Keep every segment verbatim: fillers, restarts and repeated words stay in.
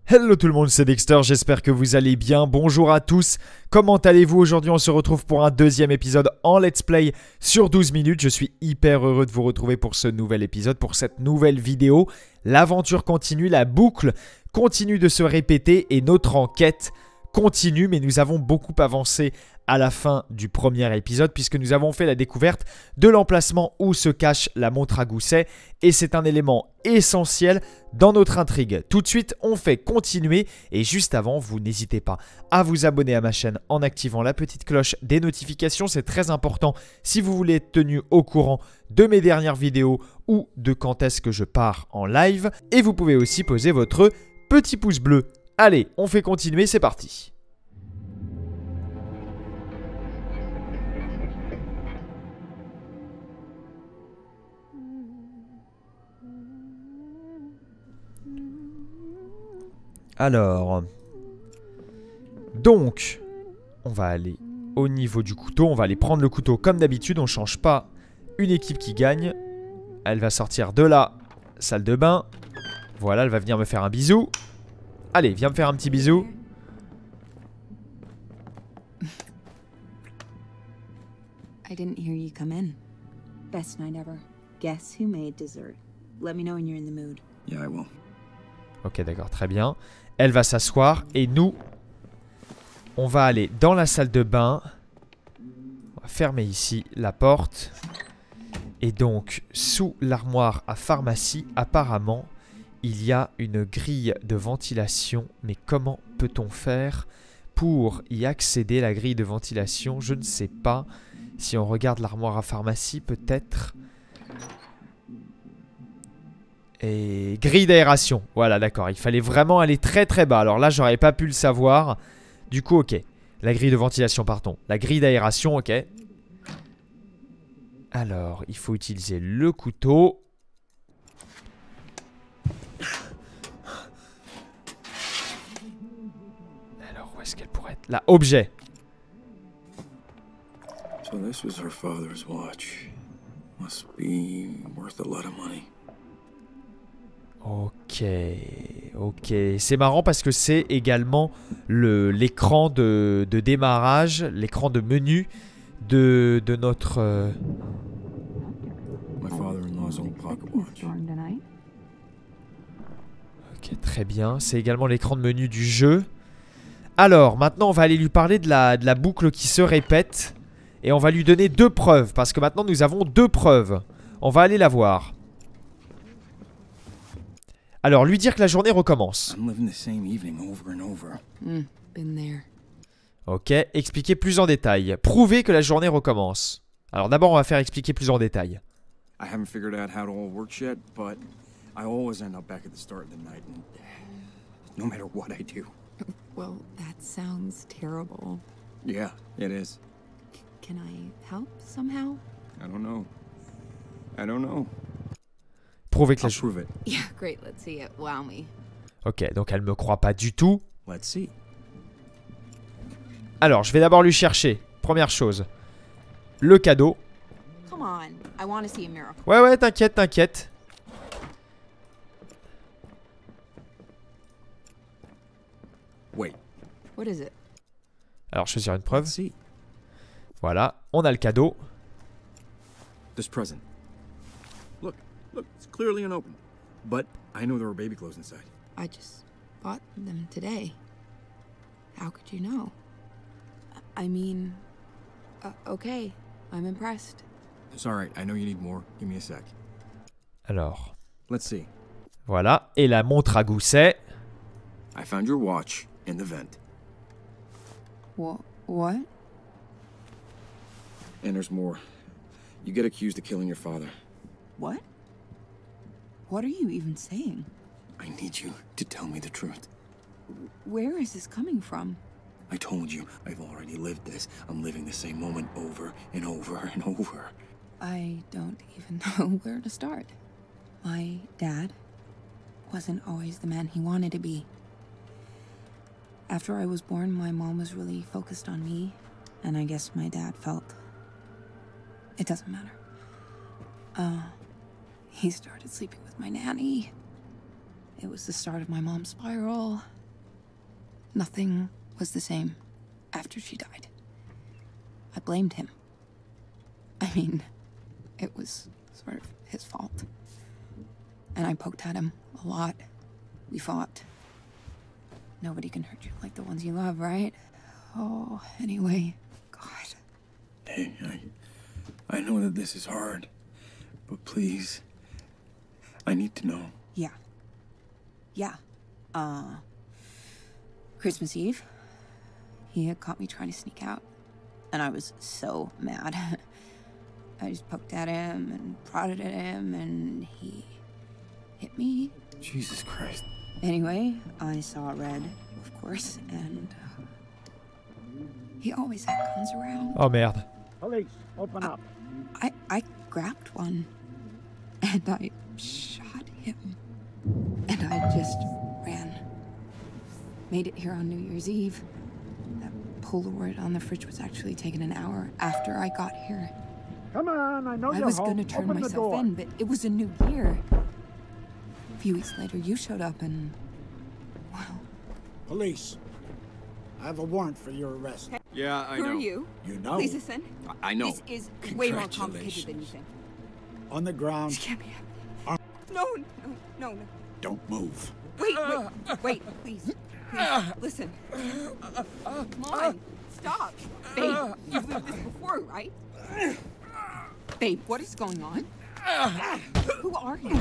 Hello tout le monde, c'est Dexter, j'espère que vous allez bien. Bonjour à tous, comment allez-vous? Aujourd'hui on se retrouve pour un deuxième épisode en let's play sur douze minutes. Je suis hyper heureux de vous retrouver pour ce nouvel épisode, pour cette nouvelle vidéo. L'aventure continue, la boucle continue de se répéter et notre enquête continue, mais nous avons beaucoup avancé à la fin du premier épisode puisque nous avons fait la découverte de l'emplacement où se cache la montre à gousset et c'est un élément essentiel dans notre intrigue. Tout de suite, on fait continuer et juste avant, vous n'hésitez pas à vous abonner à ma chaîne en activant la petite cloche des notifications. C'est très important si vous voulez être tenu au courant de mes dernières vidéos ou de quand est-ce que je pars en live. Et vous pouvez aussi poser votre petit pouce bleu. Allez, on fait continuer, c'est parti. Alors, donc, on va aller au niveau du couteau. On va aller prendre le couteau comme d'habitude. On ne change pas une équipe qui gagne. Elle va sortir de la salle de bain. Voilà, elle va venir me faire un bisou. Allez, viens me faire un petit bisou. I didn't hear you come in. Best night ever. Guess who made dessert? Let me know when you're in the mood. Yeah, I will. Ok, d'accord, très bien. Elle va s'asseoir et nous, on va aller dans la salle de bain. On va fermer ici la porte. Et donc, sous l'armoire à pharmacie, apparemment, il y a une grille de ventilation. Mais comment peut-on faire pour y accéder? La grille de ventilation, je ne sais pas. Si on regarde l'armoire à pharmacie, peut-être... Et grille d'aération, voilà, d'accord. Il fallait vraiment aller très très bas. Alors là, j'aurais pas pu le savoir. Du coup, ok. La grille de ventilation, pardon. La grille d'aération, ok. Alors, il faut utiliser le couteau. Alors, où est-ce qu'elle pourrait être? Là, objet. So this was her father's watch. Must be worth a lot of money. Ok, ok. C'est marrant parce que c'est également le l'écran de, de démarrage, l'écran de menu de, de notre... Euh... My father-in-law's old pocket watch. Ok, très bien. C'est également l'écran de menu du jeu. Alors, maintenant, on va aller lui parler de la, de la boucle qui se répète. Et on va lui donner deux preuves. Parce que maintenant, nous avons deux preuves. On va aller la voir. Alors, lui dire que la journée recommence. Mm, been there. Ok, expliquer plus en détail. Prouver que la journée recommence. Alors d'abord, on va faire expliquer plus en détail. I haven't figured out how it all works yet, but I always end up back at the start of the night, and no matter what I do. Well, that sounds terrible. Yeah, it is. C can I help somehow? I don't know. I don't know. Prouver que la I'll prove it. Yeah, great. Let's see it. Wow me. Ok, donc elle me croit pas du tout. Let's see. Alors, je vais d'abord lui chercher. Première chose. Le cadeau. Come on. I want to see a miracle. Ouais, ouais, t'inquiète, t'inquiète. Wait. What is it? Alors, choisir une preuve. Let's see. Voilà, on a le cadeau. This present. Look, look, it's clearly unopened. But I know there were baby clothes inside. I just bought them today. How could you know? I mean, uh, okay, I'm impressed. It's alright, I know you need more. Give me a sec. Alors, Let's see. voilà. Et la montre à gousset. I found your watch in the vent. What? What? And there's more. You get accused of killing your father. What? What are you even saying? I need you to tell me the truth. Where is this coming from? I told you, I've already lived this. I'm living the same moment over and over and over. I don't even know where to start. My dad wasn't always the man he wanted to be. After I was born, my mom was really focused on me, and I guess my dad felt... It doesn't matter. Uh, he started sleeping with my nanny. it was the start of my mom's spiral. Nothing was the same after she died. I blamed him. I mean, it was sort of his fault. And I poked at him a lot. We fought. Nobody can hurt you like the ones you love, right? Oh, anyway, God. Hey, I, I know that this is hard, but please, I need to know. Yeah. Yeah. Uh, Christmas Eve, he had caught me trying to sneak out, and I was so mad. I just poked at him and prodded at him, and he hit me. Jesus Christ. Anyway, I saw red, of course, and uh, he always had guns around. Oh merde. Police, open up. I, I grabbed one, and I shot him, and I just ran. Made it here on New Year's Eve. That Polaroid on the fridge was actually taken an hour after I got here. Come on, I know I you're was home. gonna turn Open the myself door. in, but it was a new year. A few weeks later, you showed up and... well... Police, I have a warrant for your arrest. Yeah, I Who know. are you? You know, Please listen. I, I know. This is way more complicated than you think. on the ground. This can't be happening. No, no, no, no. Don't move. Wait, wait, wait, please. Please, listen. Come on, stop. Babe, you've lived this before, right? Babe, what is going on? Who are you?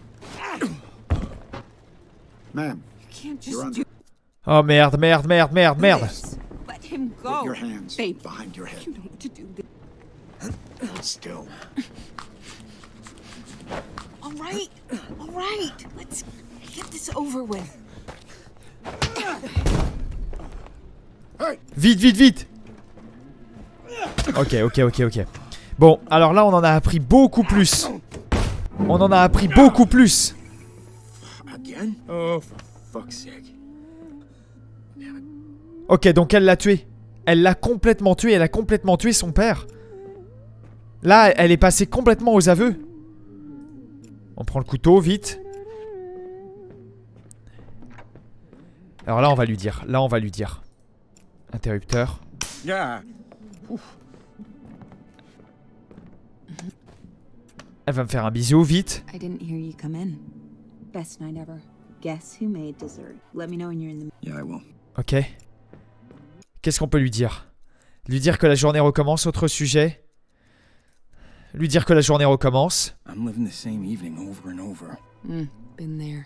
Ma'am, You can't you're just under. do Oh merde, merde, merde, merde, merde. this. Let him go. Put your hands Babe, behind your head. you know what to do. Hold still. All right, all right. Let's get this over with. Vite, vite, vite. Ok, ok, ok, ok. Bon, alors là, on en a appris beaucoup plus. On en a appris beaucoup plus. Again? Oh, for fuck's sake. Ok, donc elle l'a tué. Elle l'a complètement tué. Elle a complètement tué son père. Là, elle est passée complètement aux aveux. On prend le couteau, vite. Alors là, on va lui dire. Là, on va lui dire. Interrupteur. Yeah. Elle va me faire un bisou, vite. I didn't hear you come in. Best night ever. Guess who made dessert? Let me know when you're in the Yeah, I will. Ok. Qu'est-ce qu'on peut lui dire? Lui dire que la journée recommence, autre sujet. Lui dire que la journée recommence. I'm living the same evening over and over. Mm, been there.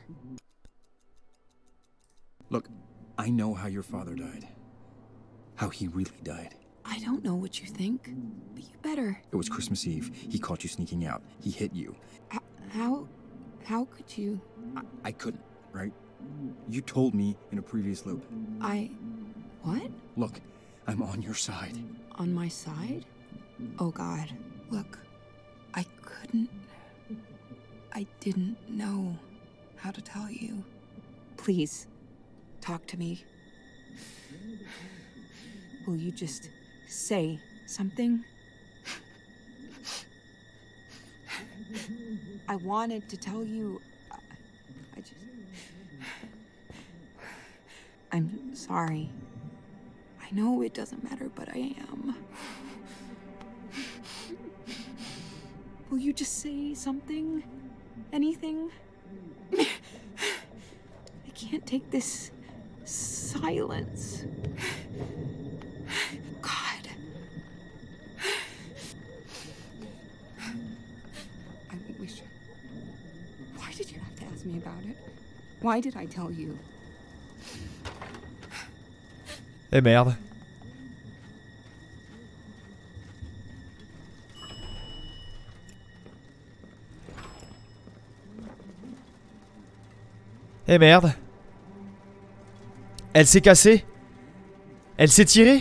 Look, I know how your father died. How he really died. I don't know what you think, but you better. It was Christmas Eve. He caught you sneaking out. He hit you. H- how... how could you... I, I couldn't, right? You told me in a previous loop. I... what? Look, I'm on your side. On my side? Oh God, look. I couldn't... I didn't know how to tell you. Please, talk to me. Will you just say something? I wanted to tell you... I just... I'm sorry. I know it doesn't matter, but I am. Will you just say something? Anything? I can't take this silence. God. I wish... Why did you have to ask me about it? Why did I tell you? Eh merde. Eh merde. Elle s'est cassée. Elle s'est tirée.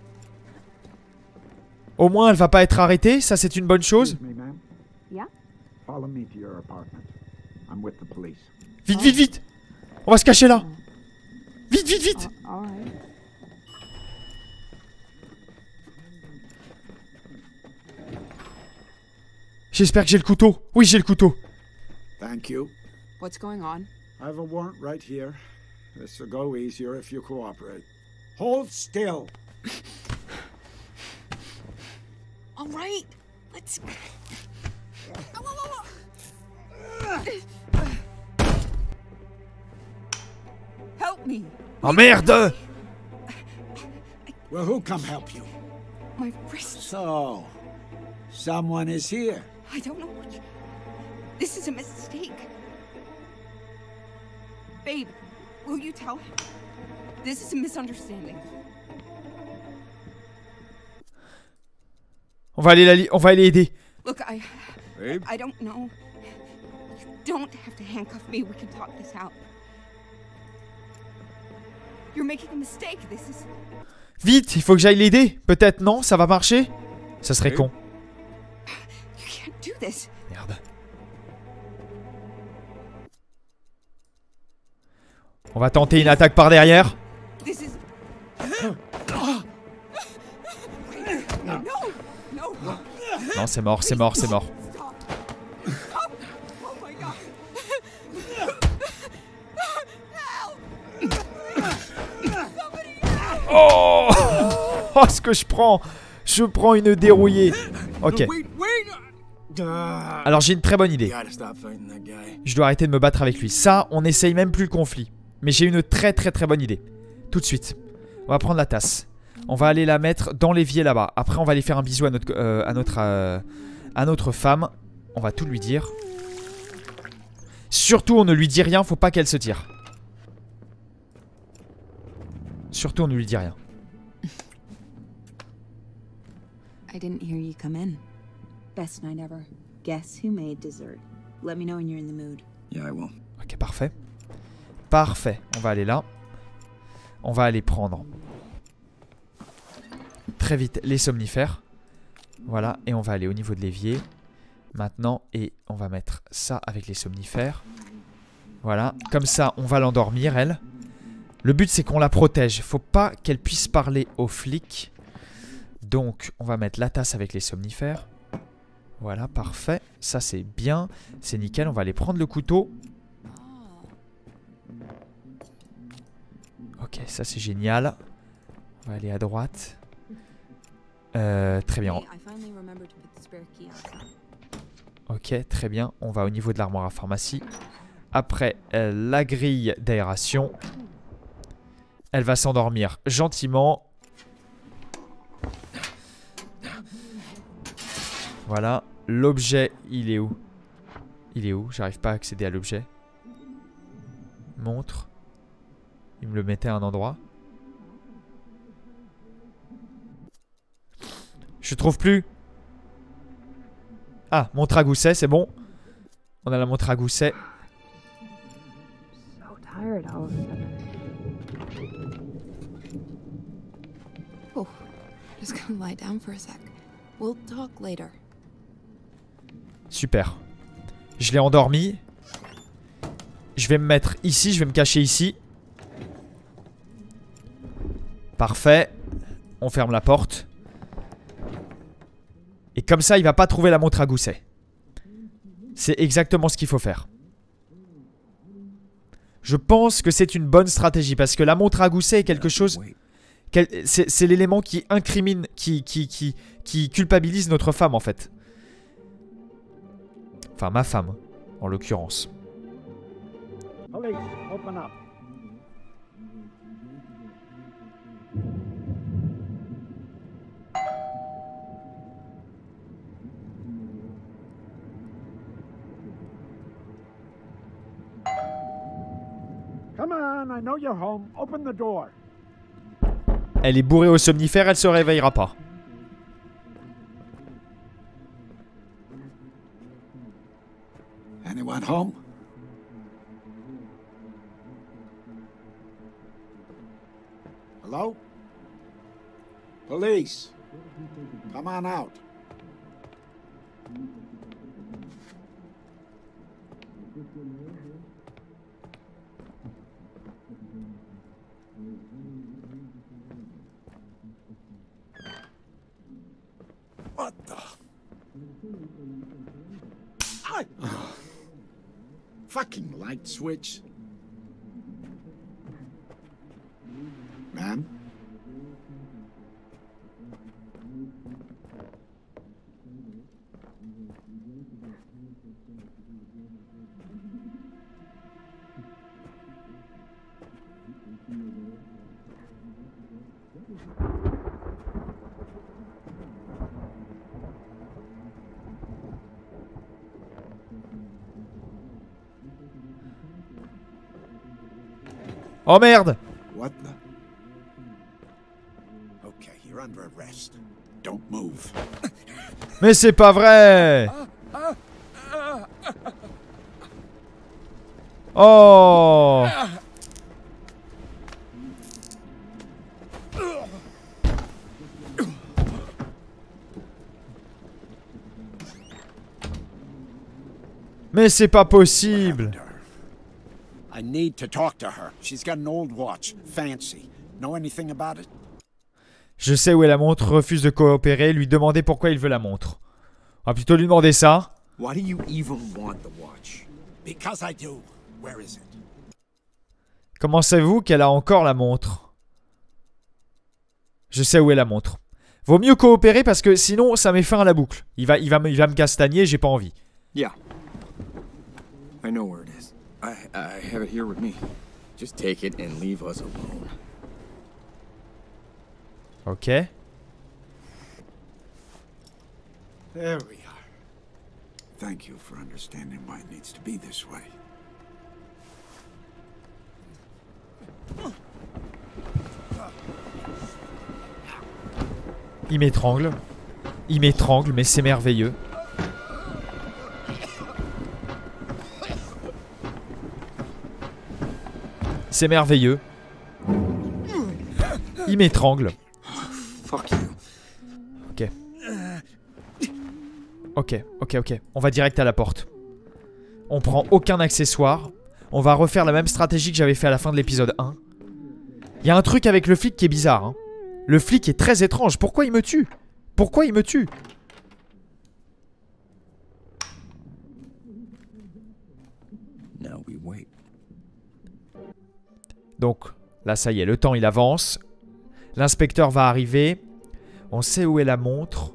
Au moins elle va pas être arrêtée, ça c'est une bonne chose. Excuse me, ma'am. Yeah? Follow me to your apartment. I'm with the police. Vite, vite, vite. On va se cacher là. Vite, vite, vite. All right. J'espère que j'ai le couteau. Oui, j'ai le couteau. Thank you. What's going on? I have a warrant right here. This will go easier if you cooperate. Hold still. All right, let's. Help me. Oh merde! Well, who'll come help you? My wrist. So, someone is here. I don't know what. You... This is a mistake. Babe, will you tell him? This is a misunderstanding. On va aller la li- on va aller aider. Look, I. Babe? I don't know. You don't have to handcuff me. We can talk this out. You're making a mistake. This is. Vite, il faut que j'aille l'aider. Peut-être non, ça va marcher. Ça serait con. You can't do this. Merde. On va tenter une attaque par derrière. This is. No, no. Non, c'est mort, c'est mort, c'est mort. Stop. Stop. Oh my God. Oh, oh, ce que je prends. Je prends une dérouillée. Ok. Wait, wait. Uh, Alors j'ai une très bonne idée. gotta stop fighting that guy. Je dois arrêter de me battre avec lui. Ça, on essaye même plus le conflit. Mais j'ai une très très très bonne idée. Tout de suite. On va prendre la tasse. On va aller la mettre dans l'évier là-bas. Après, on va aller faire un bisou à notre, euh, à, notre, euh, à notre femme. On va tout lui dire. Surtout, on ne lui dit rien. Faut pas qu'elle se tire. Surtout, on ne lui dit rien. I didn't hear you come in. Best night ever. Guess who made dessert? Let me know when you're in the mood. Yeah, I will. Ok, parfait. Parfait. On va aller là. On va aller prendre très vite les somnifères. Voilà. Et on va aller au niveau de l'évier. Maintenant. Et on va mettre ça avec les somnifères. Voilà. Comme ça, on va l'endormir, elle. Le but, c'est qu'on la protège. Faut pas qu'elle puisse parler aux flics. Donc, on va mettre la tasse avec les somnifères. Voilà, parfait. Ça, c'est bien. C'est nickel. On va aller prendre le couteau. Ok, ça, c'est génial. On va aller à droite. Euh, très bien. Ok, très bien. On va au niveau de l'armoire à pharmacie. Après, euh, la grille d'aération. Elle va s'endormir gentiment. Voilà. L'objet, il est où? Il est où? J'arrive pas à accéder à l'objet. Montre. Il me le mettait à un endroit. Je trouve plus. Ah, montre à gousset, c'est bon. On a la montre à gousset. So tired all of a sudden. Oh, just gonna lie down for a sec. We'll talk later. Super. Je l'ai endormi. Je vais me mettre ici, je vais me cacher ici. Parfait. On ferme la porte. Et comme ça, il va pas trouver la montre à gousset. C'est exactement ce qu'il faut faire. Je pense que c'est une bonne stratégie parce que la montre à gousset est quelque chose... C'est l'élément qui incrimine, qui, qui, qui, qui culpabilise notre femme en fait. Enfin, ma femme, en l'occurrence. Police, open up. Come on, I know you're home. Open the door. Elle est bourrée au somnifère, elle se réveillera pas. Anyone home? Hello? Police. Come on out. What the? I... Fucking light switch. Ma'am? Oh merde! What the? Okay, you're under arrest. Don't move. Mais c'est pas vrai! Oh! Mais c'est pas possible! I need to talk to her. She's got an old watch. Fancy. Know anything about it? Je sais où est la montre, refuse de coopérer, lui demander pourquoi il veut la montre. On va plutôt lui demander ça. Why do you even want the watch? Because I do. Where is it? Comment savez-vous qu'elle a encore la montre? Je sais où est la montre. Vaut mieux coopérer parce que sinon ça met fin à la boucle. Il va, il va, me- il va me castagner, j'ai pas envie. Yeah. I know where it is. I, I have it here with me. Just take it and leave us alone. Ok. There we are. Thank you for understanding why it needs to be this way. Il m'étrangle. Il m'étrangle, mais c'est merveilleux. C'est merveilleux. Il m'étrangle. Fuck you. Ok. Ok, ok, ok. On va direct à la porte. On prend aucun accessoire. On va refaire la même stratégie que j'avais fait à la fin de l'épisode un. Il y a un truc avec le flic qui est bizarre. Hein. Le flic est très étrange. Pourquoi il me tue? Pourquoi il me tue? Now we wait. Donc, là, ça y est, le temps, il avance. L'inspecteur va arriver. On sait où est la montre.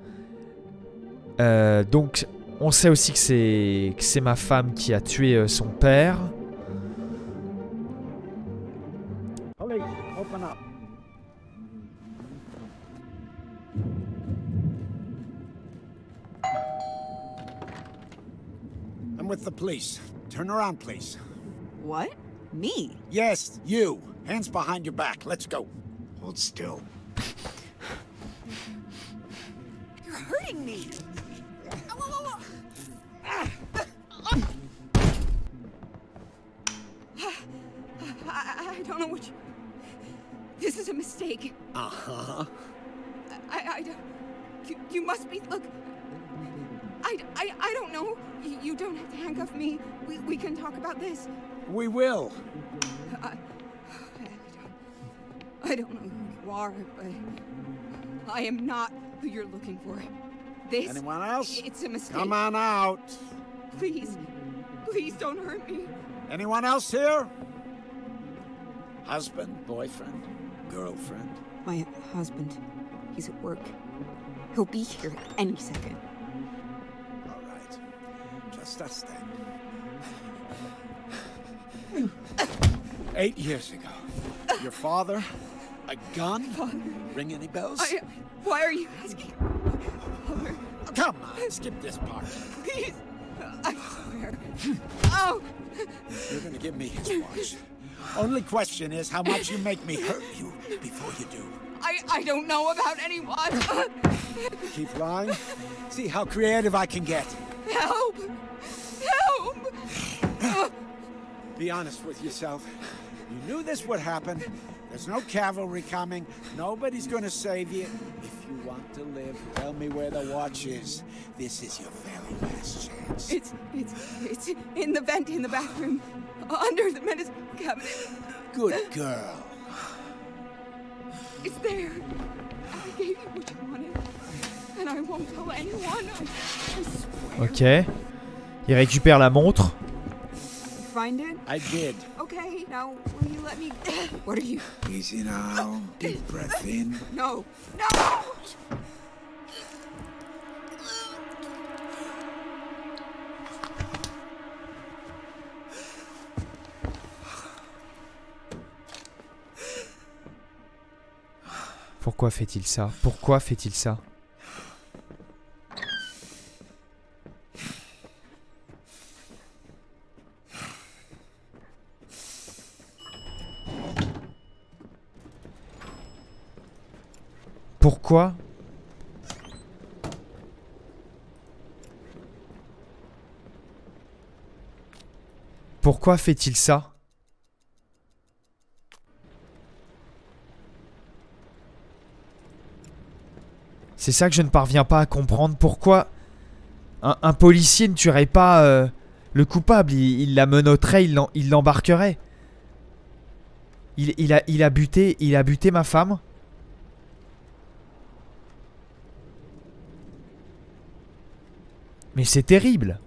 Euh, donc, on sait aussi que c'est que c'est ma femme qui a tué euh, son père. Police, open up. I'm with the police. Turn around, please. What? Me? Yes, you. Hands behind your back. Let's go. Hold still. You're hurting me. I, I don't know what you... This is a mistake. Uh-huh. I, I don't... You, you must be... Look... I, I, I don't know. You, you don't have to handcuff me. We, we can talk about this. We will. I, I, don't, I don't know who you are, but... I am not who you're looking for. This... Anyone else? It's a mistake. Come on out. Please. Please don't hurt me. Anyone else here? Husband, boyfriend, girlfriend? My husband. He's at work. He'll be here any second. All right. Just us then. Eight years ago. Your father? A gun? Father. Ring any bells? I... Why are you asking? Father, Come on, skip this part. please. I swear. Oh! You're gonna give me his watch. Only question is how much you make me hurt you before you do. I, I don't know about anyone. Keep lying? See how creative I can get. Help! Help! Be honest with yourself. You knew this would happen. There's no cavalry coming. Nobody's gonna save you. If you want to live, tell me where the watch is. This is your very last chance. It's, it's, it's in the vent in the bathroom. Under the medicine cabinet. Good girl. It's there. I gave you what you wanted. And I won't tell anyone. I, I swear. Ok. Il récupère la montre. find it? I did. Okay, now will you let me... What are you... Easy now. Deep breath in. No, no! Pourquoi fait-il ça? Pourquoi fait-il ça? Pourquoi? Pourquoi fait-il ça? C'est ça que je ne parviens pas à comprendre. Pourquoi un, un policier ne tuerait pas euh, le coupable? Il, il la menotterait, il l'embarquerait. Il, il, a, il, a buté, il a buté ma femme. Mais c'est terrible.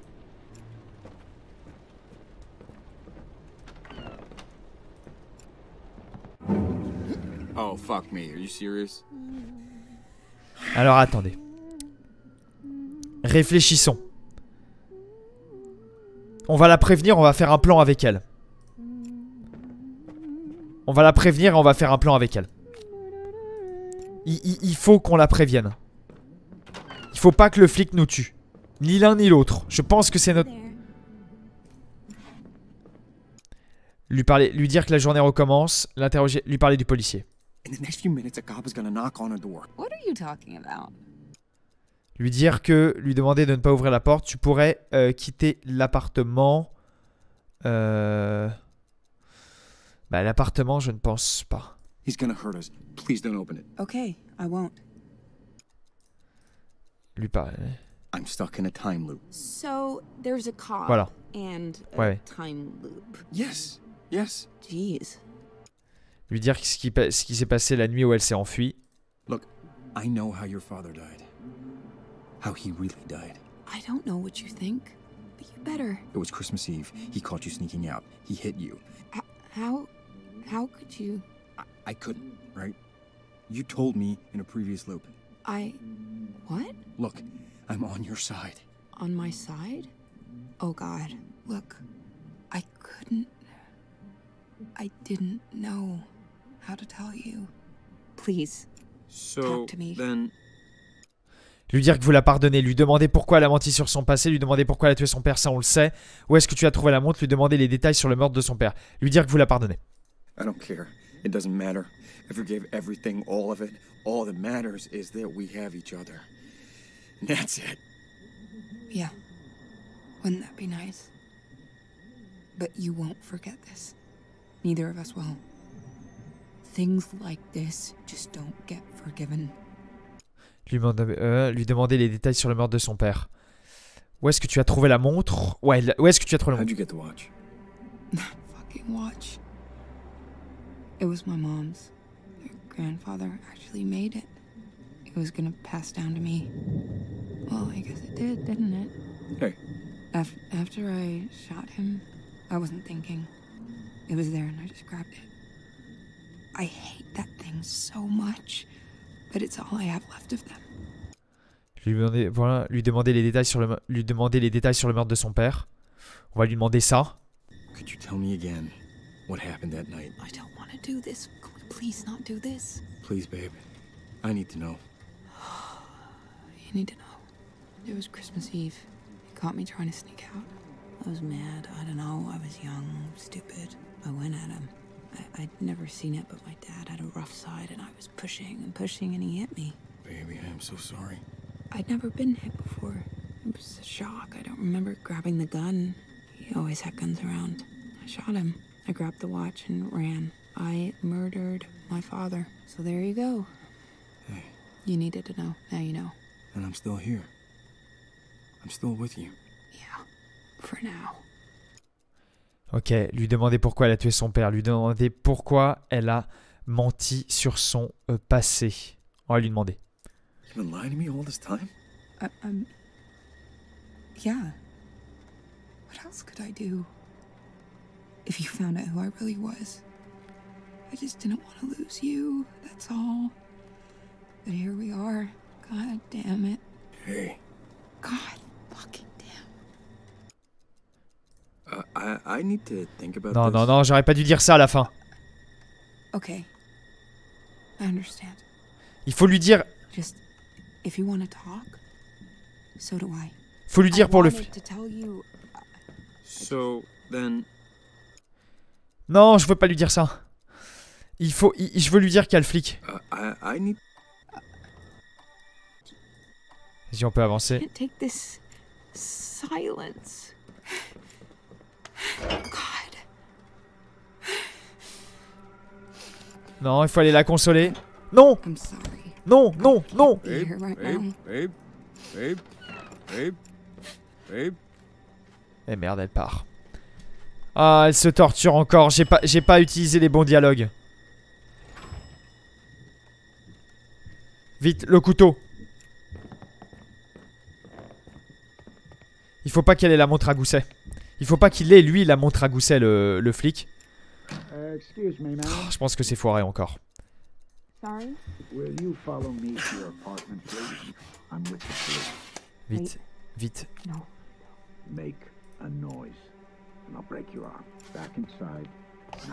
Oh, fuck me. Are you serious? Alors attendez. Réfléchissons. On va la prévenir, on va faire un plan avec elle. On va la prévenir et on va faire un plan avec elle. Il, il, il faut qu'on la prévienne. Il faut pas que le flic nous tue. Ni l'un ni l'autre. Je pense que c'est notre... Lui parler, lui dire que la journée recommence, l'interroger, lui parler du policier. In the next few minutes, a cop is gonna knock on her door. What are you talking about? Lui dire que, lui demander de ne pas ouvrir la porte. Tu pourrais euh, quitter l'appartement. Euh... Bah l'appartement, je ne pense pas. He's gonna hurt us. Please don't open it. Okay, I won't. Lui parler. I'm stuck in a time loop. So, there's a cop Voilà. and a Ouais. time loop. Yes. Yes. Jeez. Lui dire ce qui, ce qui s'est passé la nuit où elle s'est enfuie. Look, I know how your father died. How he really died. I don't know what you think, but you better. It was Christmas Eve. He caught you sneaking out. He hit you. H how... how could you... I, I couldn't, right? You told me in a previous loop. I... what? Look, I'm on your side. On my side? Oh God, look, I couldn't... I didn't know how to tell you. Please. So, Talk to me. then... Lui dire que vous la pardonnez. Lui demander pourquoi elle a menti sur son passé. Lui demander pourquoi elle a tué son père. Ça, on le sait. Où est-ce que tu as trouvé la montre? Lui demander les détails sur le meurtre de son père. Lui dire que vous la pardonnez. I don't care. It doesn't matter. I forgave everything, all of it. All that matters is that we have each other. That's it. Yeah, wouldn't that be nice? But you won't forget this. Neither of us will. Things like this just don't get forgiven. Lui, demander, euh, lui demander les détails sur le meurtre de son père. Où est-ce que tu as trouvé la montre? Ouais, où est-ce que tu as trouvé la How'd montre? you get the watch? That fucking watch. It was my mom's. Her grandfather actually made it. It was gonna pass down to me. Well, I guess it did, didn't it? Hey. Af after I shot him, I wasn't thinking. It was there and I just grabbed it. I hate that thing so much, but it's all I have left of them. Lui demander, voilà, lui demander les détails sur le, lui demander les détails sur le meurtre de son père. On va lui demander ça. Could you tell me again what happened that night? I don't want to do this. Can we please not do this? Please, babe. I need to know. You need to know. It was Christmas Eve. He caught me trying to sneak out. I was mad. I don't know. I was young, stupid. I went at him. I, I'd never seen it, but my dad had a rough side, and I was pushing and pushing, and he hit me. Baby, I'm so sorry. I'd never been hit before. It was a shock. I don't remember grabbing the gun. He always had guns around. I shot him. I grabbed the watch and ran. I murdered my father. So there you go. Hey. You needed to know. Now you know. And I'm still here. I'm still with you. Yeah. For now. Ok, lui demander pourquoi elle a tué son père. Lui demander pourquoi elle a menti sur son euh, passé. On va lui demander. You've been lying to me all this time? I, I'm... Yeah. What else could I do? if you found out who I really was. I just didn't want to lose you, that's all. But here we are. God damn it. Hey. God fucking damn. Uh, I, I need to think about Non, this. non, non, j'aurais pas dû dire ça à la fin. Okay. I understand. Il faut lui dire... Just, if you want to talk, so do I. Faut lui dire I pour le... wanted to tell you. So, then... Non, je veux pas lui dire ça. Il faut... il- je veux lui dire qu'il y a le flic. Uh, I, I need... Vas-y, on peut I avancer. can't take this silence. God. Non, il faut aller la consoler. Non, I'm sorry. non, non, non. Be here right now. babe, babe, babe, babe. Eh merde, elle part. Ah, elle se torture encore. J'ai pas, j'ai pas utilisé les bons dialogues. Vite, le couteau. Il faut pas qu'elle ait la montre à gousset. Il faut pas qu'il ait, lui, la montre à gousset, le, le flic. Uh, excuse me, ma'am. Je pense que c'est foiré encore. Sorry? Will you follow me to your apartment, please? I'm with the police. Vite, vite. No. Make a noise, and I'll break your arm. Back inside. Now.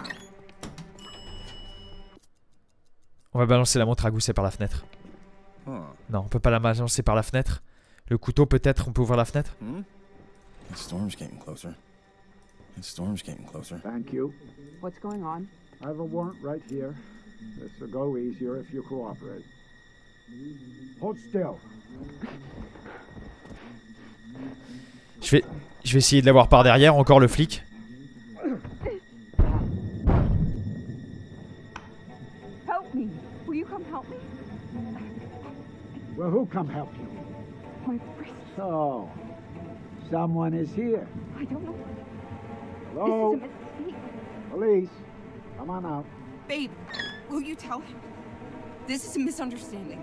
On va balancer la montre à gousset par la fenêtre. Huh. Non, on peut pas la balancer par la fenêtre. Le couteau, peut-être, on peut ouvrir la fenêtre. Hmm? The storm's getting closer. The storm's getting closer. Thank you. What's going on? I have a warrant right here. This will go easier if you cooperate. Hold still. Je vais, je vais essayer de l'avoir par derrière, encore le flic. Help me! Will you come help me? Well, who come help you? My wrist. So, someone is here. I don't know. Hello? This is a mistake. Police, come on out. Babe, will you tell him? This is a misunderstanding.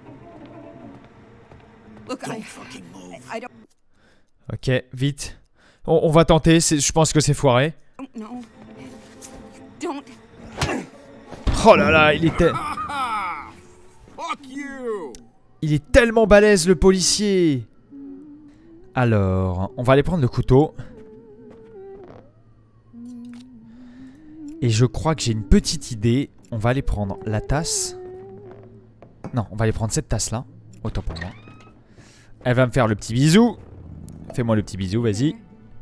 Look, I, fucking move. I don't, Ok, vite. On, on va tenter, c'est- je pense que c'est foiré. don't know. Don't. Oh là là, il était... Fuck you! Il est tellement balèze, le policier. Alors, on va aller prendre le couteau. Et je crois que j'ai une petite idée. On va aller prendre la tasse. Non, on va aller prendre cette tasse-là. Autant pour moi. Elle va me faire le petit bisou. Fais-moi le petit bisou, vas-y.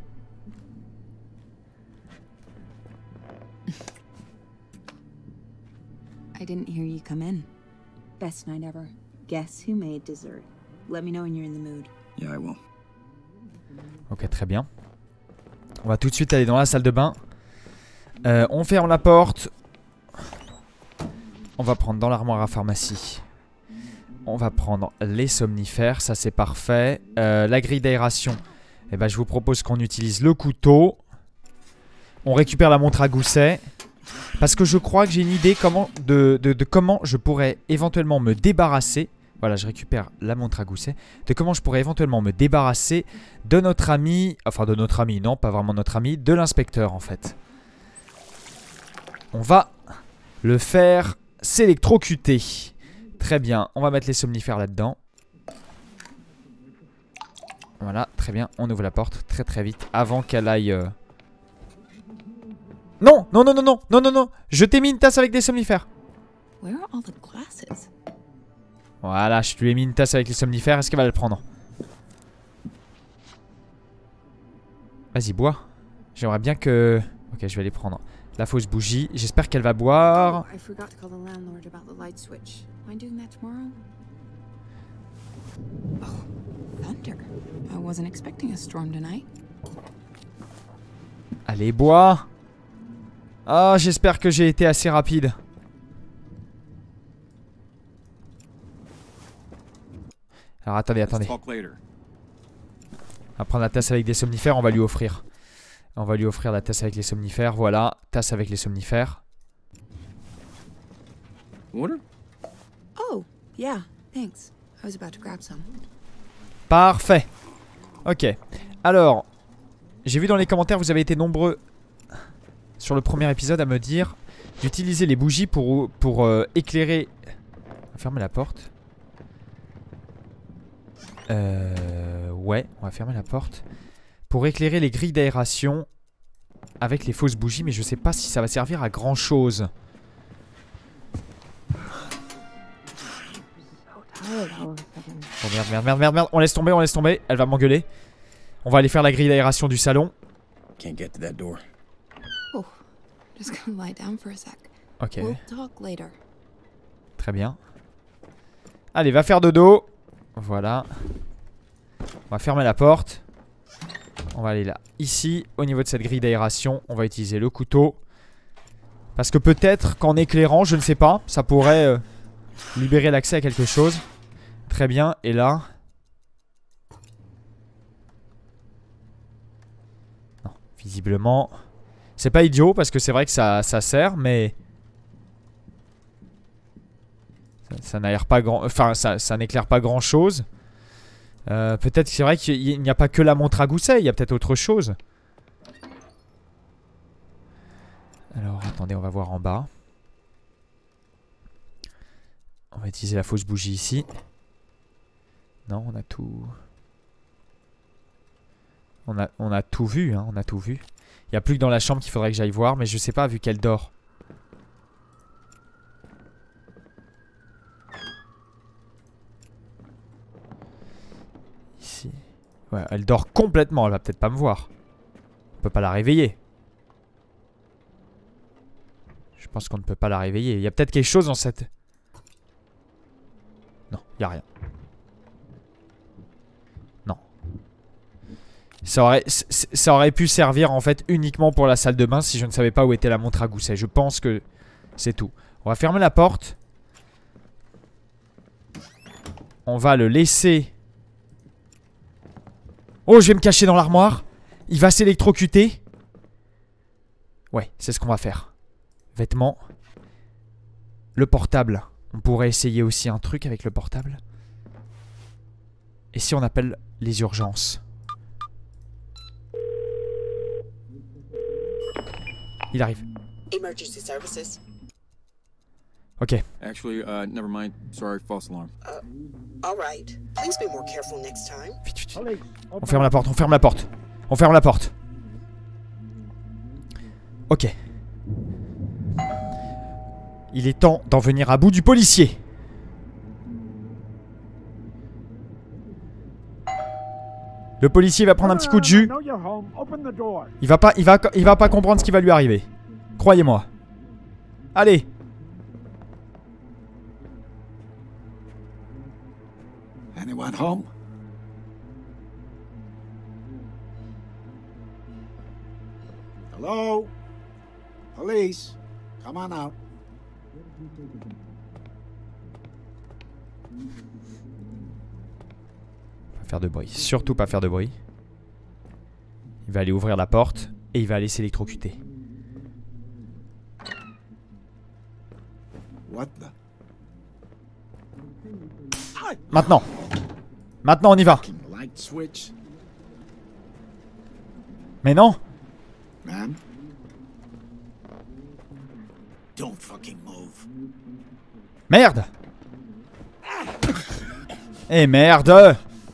I didn't hear you come in. Best night ever. Guess who made dessert? Let me know when you're in the mood. Yeah, I will. Ok, très bien. On va tout de suite aller dans la salle de bain. Euh, on ferme la porte. On va prendre dans l'armoire à pharmacie. On va prendre les somnifères, ça c'est parfait. Euh, la grille d'aération. Eh ben, je vous propose qu'on utilise le couteau. On récupère la montre à gousset. Parce que je crois que j'ai une idée comment de, de, de comment je pourrais éventuellement me débarrasser. Voilà, je récupère la montre à gousset. De comment je pourrais éventuellement me débarrasser de notre ami. Enfin, de notre ami, non, pas vraiment notre ami. De l'inspecteur, en fait. On va le faire s'électrocuter. Très bien, on va mettre les somnifères là-dedans. Voilà, très bien, on ouvre la porte très très vite avant qu'elle aille... Euh... Non, non, non, non, non, non, non, non. Je t'ai mis une tasse avec des somnifères. Where are all the glasses? Voilà, je lui ai mis une tasse avec les somnifères. Est-ce qu'elle va le prendre? Vas-y, bois. J'aimerais bien que... Ok, je vais les prendre. La fausse bougie. J'espère qu'elle va boire. Oh, I forgot to call the landlord about the light switch. Mind doing that tomorrow? Oh, thunder. I wasn't expecting a storm tonight. Allez, bois. Ah, j'espère que j'ai été assez rapide. Alors, attendez, attendez. Talk later. On va prendre la tasse avec des somnifères, on va lui offrir. On va lui offrir la tasse avec les somnifères. Voilà, tasse avec les somnifères. Water? Oh, yeah, thanks. I was about to grab some. Parfait. Ok. Alors, j'ai vu dans les commentaires, vous avez été nombreux sur le premier épisode à me dire d'utiliser les bougies pour, pour euh, éclairer... On va fermer la porte. Euh... Ouais, on va fermer la porte. Pour éclairer les grilles d'aération avec les fausses bougies, mais je sais pas si ça va servir à grand chose. Oh merde, merde, merde, merde, merde. On laisse tomber, on laisse tomber. Elle va m'engueuler. On va aller faire la grille d'aération du salon. Can't get to that door. Oh, just gonna lie down for a sec. Ok. We'll talk later. Très bien. Allez, va faire dodo. Voilà. On va fermer la porte. On va aller là. Ici, au niveau de cette grille d'aération, on va utiliser le couteau. Parce que peut-être qu'en éclairant, je ne sais pas, ça pourrait euh, libérer l'accès à quelque chose. Très bien. Et là... Non, visiblement... C'est pas idiot parce que c'est vrai que ça, ça sert, mais... Ça, ça n'aère pas grand... Enfin, ça, ça n'éclaire pas grand-chose. Euh, peut-être que c'est vrai qu'il n'y a pas que la montre à gousset, il y a peut-être autre chose. Alors, attendez, on va voir en bas. On va utiliser la fausse bougie ici. Non, on a tout... On a, on a tout vu, hein, on a tout vu. Il n'y a plus que dans la chambre qu'il faudrait que j'aille voir, mais je sais pas vu qu'elle dort. Ici. Ouais, elle dort complètement, elle va peut-être pas me voir. On peut pas la réveiller. Je pense qu'on ne peut pas la réveiller. Il y a peut-être quelque chose dans cette... Non, il n'y a rien. Non. Ça aurait, ça aurait pu servir en fait uniquement pour la salle de bain si je ne savais pas où était la montre à gousset. Je pense que c'est tout. On va fermer la porte. On va le laisser... Oh, je vais me cacher dans l'armoire. Il va s'électrocuter. Ouais, c'est ce qu'on va faire. Vêtements. Le portable. On pourrait essayer aussi un truc avec le portable. Et si on appelle les urgences? Il arrive. Emergency services. Ok. Actually, uh, never mind. Sorry, false alarm. Uh, all right. Please be more careful next time. Vite, vite, vite. On ferme la porte, on ferme la porte. On ferme la porte. Ok. Il est temps d'en venir à bout du policier. Le policier va prendre un petit coup de jus. Il va pas, il va, il va pas comprendre ce qui va lui arriver. Croyez-moi. Allez. Anyone home? Hello? Police? Come on out. Pas faire de bruit. Surtout pas faire de bruit. Il va aller ouvrir la porte et il va aller s'électrocuter. What the? Maintenant. Maintenant on y va. Light switch? Mais non. Man? Don't fucking move. Merde. Eh merde.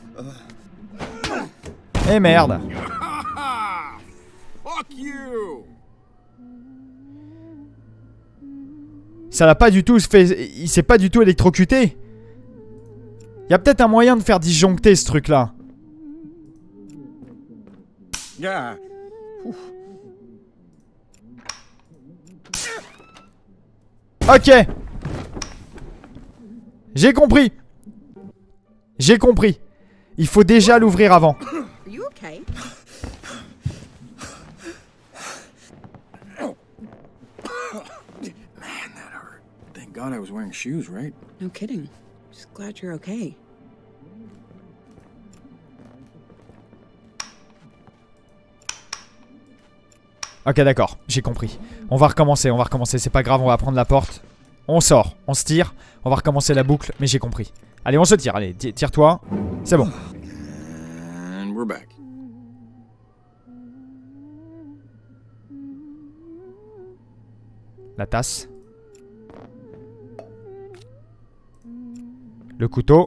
Eh merde. Fuck you! Ça l'a pas du tout fait. Il s'est pas du tout électrocuté. Il y a peut-être un moyen de faire disjoncter ce truc là. Yeah. Ok. J'ai compris. J'ai compris. Il faut déjà l'ouvrir avant. Are you okay? Man, that hurt. Thank God I was wearing shoes, right? No kidding. Just glad you're okay. Ok, d'accord, j'ai compris. On va recommencer, on va recommencer, c'est pas grave, on va prendre la porte. On sort, on se tire, on va recommencer la boucle, mais j'ai compris. Allez, on se tire, allez, tire-toi. C'est bon. And we're back. La tasse. Le couteau.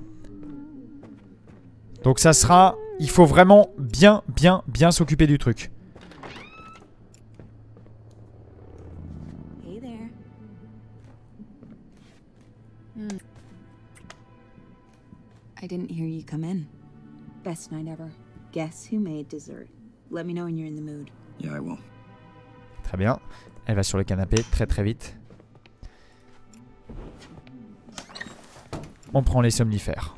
Donc ça sera... Il faut vraiment bien, bien, bien s'occuper du truc. Hey there. Hmm. I didn't hear you come in. Best night ever. Guess who made dessert? Let me know when you're in the mood. Yeah, I will. Très bien. Elle va sur le canapé très très vite. On prend les somnifères.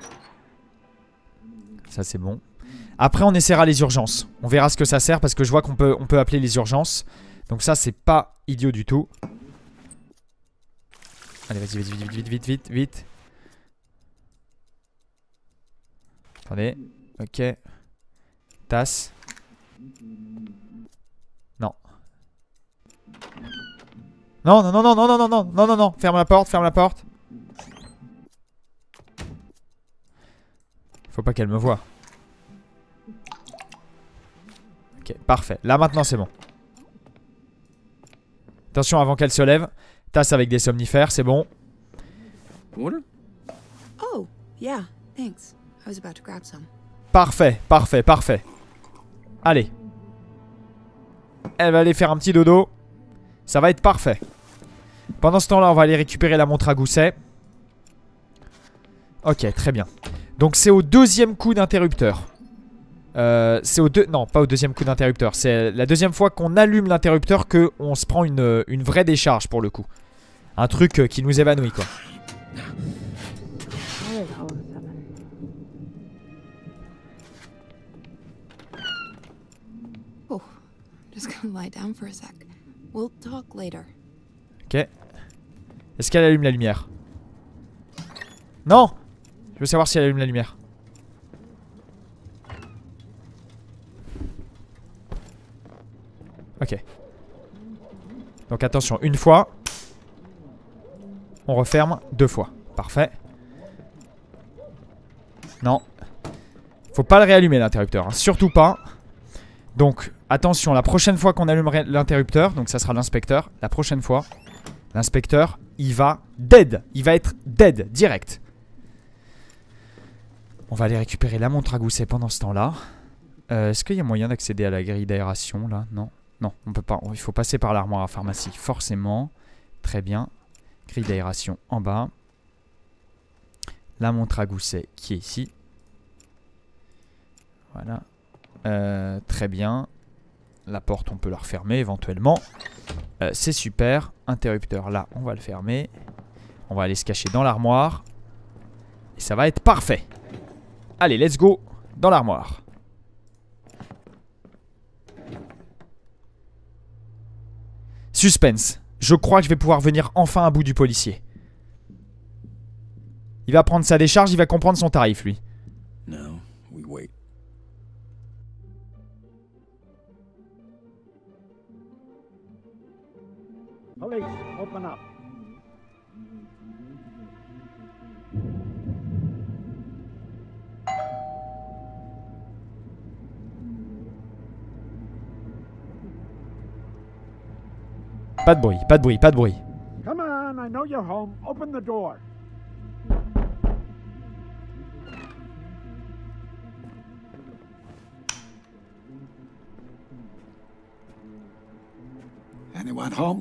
Ça c'est bon. Après on essaiera les urgences. On verra ce que ça sert parce que je vois qu'on peut, on peut appeler les urgences. Donc ça c'est pas idiot du tout. Allez vas-y, vas-y, vite, vite, vite, vite, vite. Attendez. Ok. Tasse. Non. Non, non, non, non, non, non, non, non, non, non, non. Ferme la porte, ferme la porte. Faut pas qu'elle me voie. Ok, parfait. Là maintenant c'est bon. Attention avant qu'elle se lève. Tasse avec des somnifères, c'est bon. Water? Oh, yeah, thanks. I was about to grab some. Parfait, parfait, parfait. Allez. Elle va aller faire un petit dodo. Ça va être parfait. Pendant ce temps-là, on va aller récupérer la montre à gousset. Ok, très bien. Donc c'est au deuxième coup d'interrupteur. Euh, c'est au deux... Non, pas au deuxième coup d'interrupteur. C'est la deuxième fois qu'on allume l'interrupteur qu'on se prend une, une vraie décharge pour le coup. Un truc qui nous évanouit quoi. Oh, just gonna lie down for a sec. We'll talk later. Ok. Est-ce qu'elle allume la lumière? Non! Je veux savoir si elle allume la lumière. Ok. Donc attention, une fois. On referme deux fois. Parfait. Non. Faut pas le réallumer l'interrupteur, hein. Surtout pas. Donc attention, la prochaine fois qu'on allume l'interrupteur, donc ça sera l'inspecteur. La prochaine fois, l'inspecteur, il va dead. Il va être dead, direct. On va aller récupérer la montre à gousset pendant ce temps-là. Euh, Est-ce qu'il y a moyen d'accéder à la grille d'aération là? Non. Non, on peut pas. Il faut passer par l'armoire à pharmacie, forcément. Très bien. Grille d'aération en bas. La montre à gousset qui est ici. Voilà. Euh, très bien. La porte, on peut la refermer éventuellement. Euh, C'est super. Interrupteur là, on va le fermer. On va aller se cacher dans l'armoire. Et ça va être parfait. Allez, let's go dans l'armoire. Suspense. Je crois que je vais pouvoir venir enfin à bout du policier. Il va prendre sa décharge, il va comprendre son tarif, lui. No, we wait. Police, open up. Pas de bruit, pas de bruit, pas de bruit. Come on, I know you're home. Open the door. Anyone home?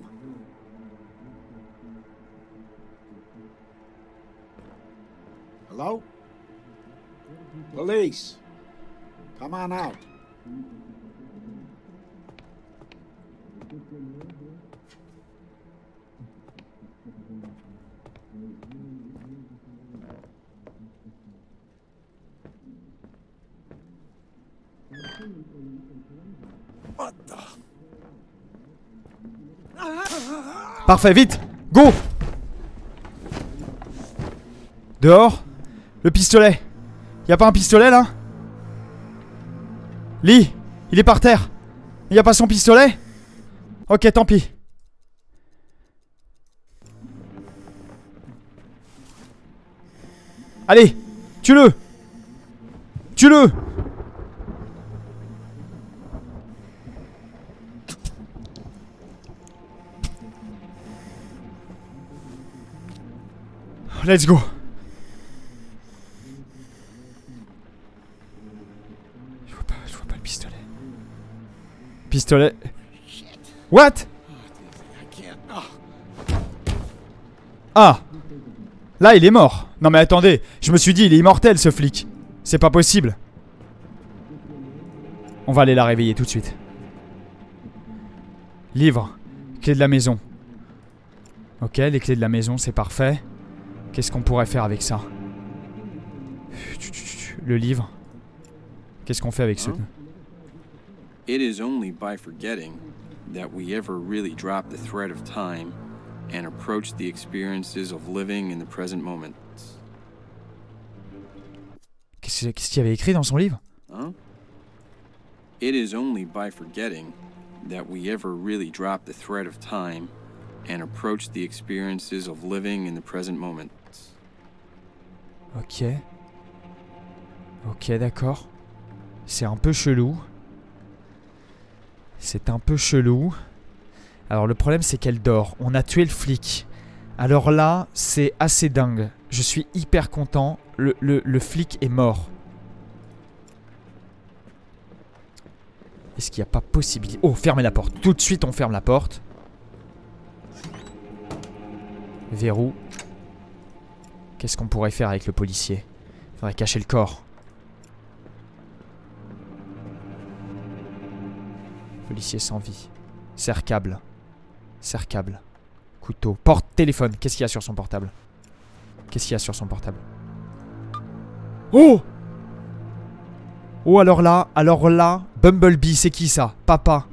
Hello? Police. Come on out. What the? Parfait, vite. Go. Dehors. Le pistolet. Y a pas un pistolet là? Lee, il est par terre. Y a pas son pistolet? Ok, tant pis. Allez, tue-le. Tue-le. let's go. Je vois pas, je vois pas le pistolet. Pistolet. What? Ah. Là, il est mort. Non mais attendez, je me suis dit, il est immortel ce flic. C'est pas possible. On va aller la réveiller tout de suite. Livre. Clé de la maison. Ok, les clés de la maison, c'est parfait. Qu'est-ce qu'on pourrait faire avec ça? Le livre. Qu'est-ce qu'on fait avec ce... It is only by forgetting that we ever really drop the thread of time and approach the experiences of living in the present moment. Qu'est-ce qu'il y avait écrit dans son livre? Huh? It is only by forgetting that we ever really drop the thread of time and approach the experiences of living in the present moment. Ok. Ok, d'accord. C'est un peu chelou. C'est un peu chelou. Alors le problème c'est qu'elle dort. On a tué le flic. Alors là, c'est assez dingue. Je suis hyper content. Le, le, le flic est mort. Est-ce qu'il n'y a pas possibilité... Oh, fermez la porte. Tout de suite, on ferme la porte. Verrou. Qu'est-ce qu'on pourrait faire avec le policier? Il faudrait cacher le corps. Policier sans vie. Serre-câble. Serre-câble. Couteau. Porte-téléphone. Qu'est-ce qu'il y a sur son portable? Qu'est-ce qu'il y a sur son portable? Oh! Oh, alors là, alors là, Bumblebee, c'est qui ça? Papa.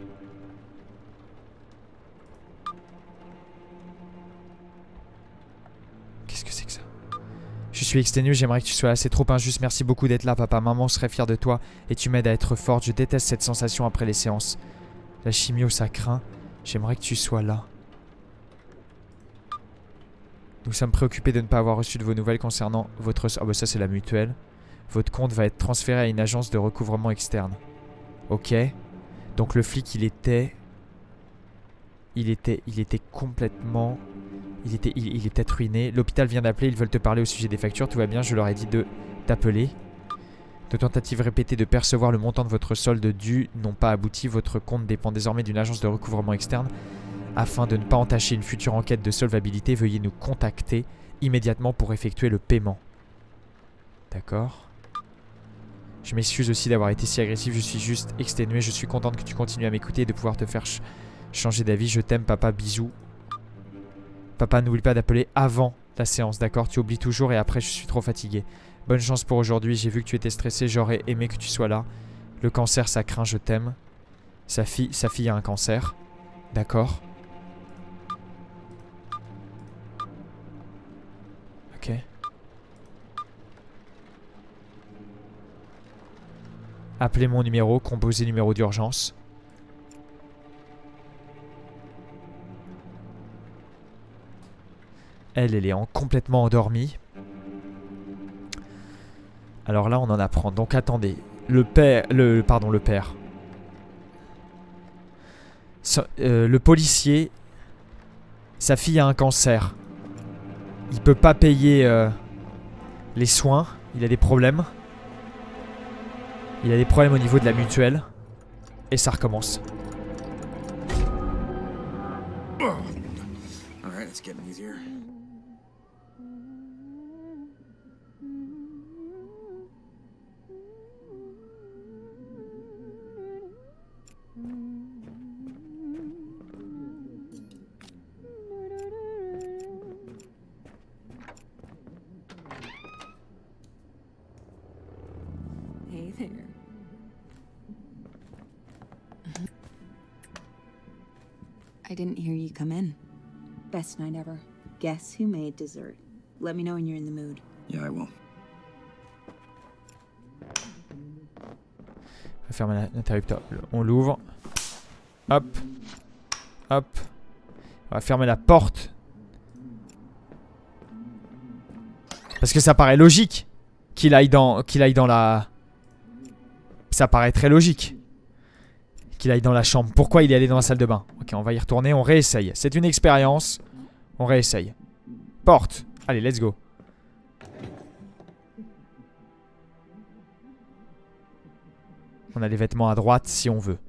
Qu'est-ce que c'est que ça? Je suis exténué, j'aimerais que tu sois là. C'est trop injuste. Merci beaucoup d'être là, papa. Maman serait fière de toi et tu m'aides à être forte. Je déteste cette sensation après les séances. La chimio, ça craint. J'aimerais que tu sois là. Nous sommes préoccupés de ne pas avoir reçu de vos nouvelles concernant votre... Ah bah ça c'est la mutuelle. Votre compte va être transféré à une agence de recouvrement externe. Ok. Donc le flic il était... Il était... Il était complètement... Il était... Il, il était ruiné. L'hôpital vient d'appeler, ils veulent te parler au sujet des factures. Tout va bien, je leur ai dit de t'appeler. De tentatives répétées de percevoir le montant de votre solde dû n'ont pas abouti. Votre compte dépend désormais d'une agence de recouvrement externe. Afin de ne pas entacher une future enquête de solvabilité, veuillez nous contacter immédiatement pour effectuer le paiement. D'accord. Je m'excuse aussi d'avoir été si agressif, je suis juste exténué. Je suis contente que tu continues à m'écouter et de pouvoir te faire ch changer d'avis. Je t'aime, papa, bisous. Papa, n'oublie pas d'appeler avant la séance, d'accord? Tu oublies toujours et après je suis trop fatigué. Bonne chance pour aujourd'hui, j'ai vu que tu étais stressé, j'aurais aimé que tu sois là. Le cancer, ça craint, je t'aime. Sa fille, sa fille a un cancer. D'accord. Ok. Appelez mon numéro, composez numéro d'urgence. Elle, elle est en complètement endormie. Alors là, on en apprend. Donc attendez. Le père... Le, pardon, le père. So, euh, le policier... Sa fille a un cancer. Il peut pas payer euh, les soins. Il a des problèmes. Il a des problèmes au niveau de la mutuelle. Et ça recommence. Alright, it's getting easier. Hey there. I didn't hear you come in. Best night ever. Guess who made dessert? Let me know when you're in the mood. Yeah, I will. On va fermer l'interrupteur. On l'ouvre. Hop. Hop. On va fermer la porte. Parce que ça paraît logique qu'il aille dans, qu'il aille dans la... Ça paraît très logique qu'il aille dans la chambre. Pourquoi il est allé dans la salle de bain? Ok, on va y retourner, on réessaye. C'est une expérience. On réessaye. Porte. Allez, let's go. On a les vêtements à droite si on veut.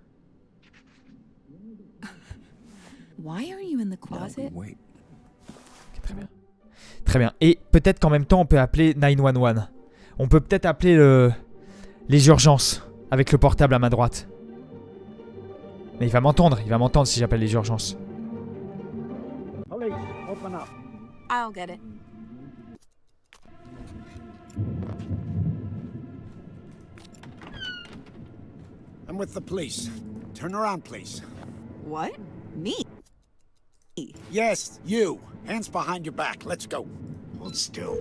Why are you in the closet? Wait. Okay, très bien. Très bien. Et peut-être qu'en même temps, on peut appeler neuf un un. On peut peut-être appeler le... les urgences avec le portable à main droite. Mais il va m'entendre. Il va m'entendre si j'appelle les urgences. Police, open up. I'll get it. I'm with the police. Turn around, please. What? Me? Yes, you. Hands behind your back. Let's go. Hold still.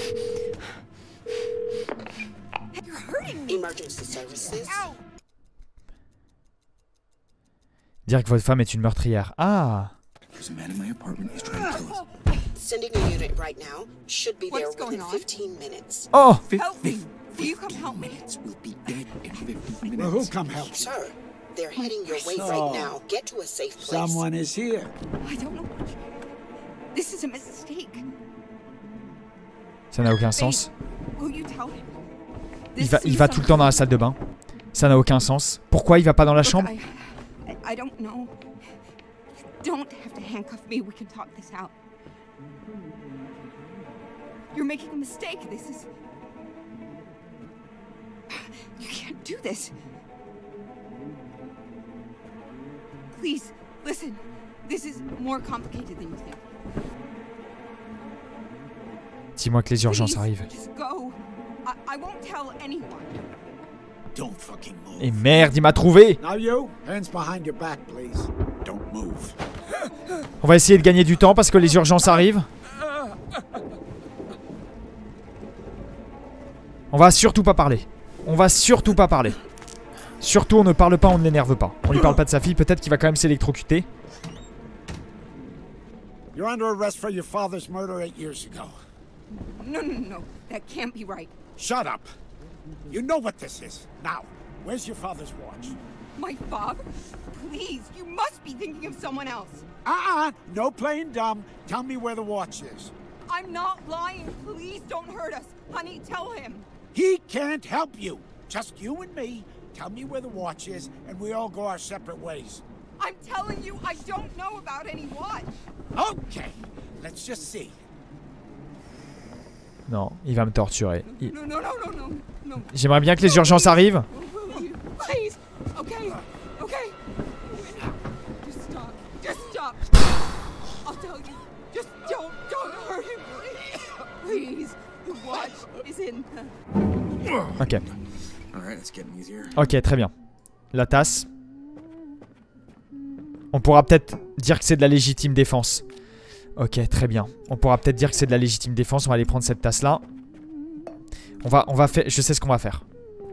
You're hurting me. Emergency services. Ow. Dire que votre femme est une meurtrière. Ah! There's a man in my apartment. He's trying to kill us. Sending a unit right now. Should be there What's going within on? fifteen minutes. Oh! Help me! Will you come help me? Minutes. We'll be dead in fifteen minutes. Well, who'll come help you? Sir, they're heading your way So- right now. Get to a safe place. Someone is here. I don't know what. This is a mistake. Ça n'a aucun sens. Will you tell him? Il This va, il va tout le temps dans la salle de bain. Ça n'a aucun sens. Pourquoi il va pas dans la Look, chambre? I, I, I don't know. You don't have to handcuff me. We can talk this out. You're making a mistake. This is. You can't do this. Please, listen. This is more complicated than you think. Dis-moi que les urgences Please, arrivent. Just go. I, I won't tell anyone. Don't fucking move. Et merde, il m'a trouvé! Now you, hands behind your back, please. Don't move. On va essayer de gagner du temps parce que les urgences arrivent. On va surtout pas parler. On va surtout pas parler. Surtout on ne parle pas, on ne l'énerve pas. On lui parle pas de sa fille, peut-être qu'il va quand même s'électrocuter. You're under arrest for your father's murder eight years ago. No, no, no. That can't be right. Shut up. You know what this is. Now, where's your father's watch? My father? Please, you must be thinking of someone else. Uh-uh. No playing dumb. Tell me where the watch is. I'm not lying. Please don't hurt us. Honey, tell him. He can't help you. Just you and me. Tell me where the watch is, and we all go our separate ways. I'm telling you, I don't know about any watch. Okay. Let's just see. Non, il va me torturer. Il- No, no, no, no, no, no. J'aimerais bien que les urgences arrivent. Will you? Please. Okay. Okay. Just stop. Just stop. I'll tell you. Just don't, don't hurt him. Please. The watch is in the... Ok. Alright, it's getting easier. Ok, très bien. La tasse. On pourra peut-être dire que c'est de la légitime défense. Ok, très bien. On pourra peut-être dire que c'est de la légitime défense. On va aller prendre cette tasse-là. On va, on va faire... Je sais ce qu'on va faire.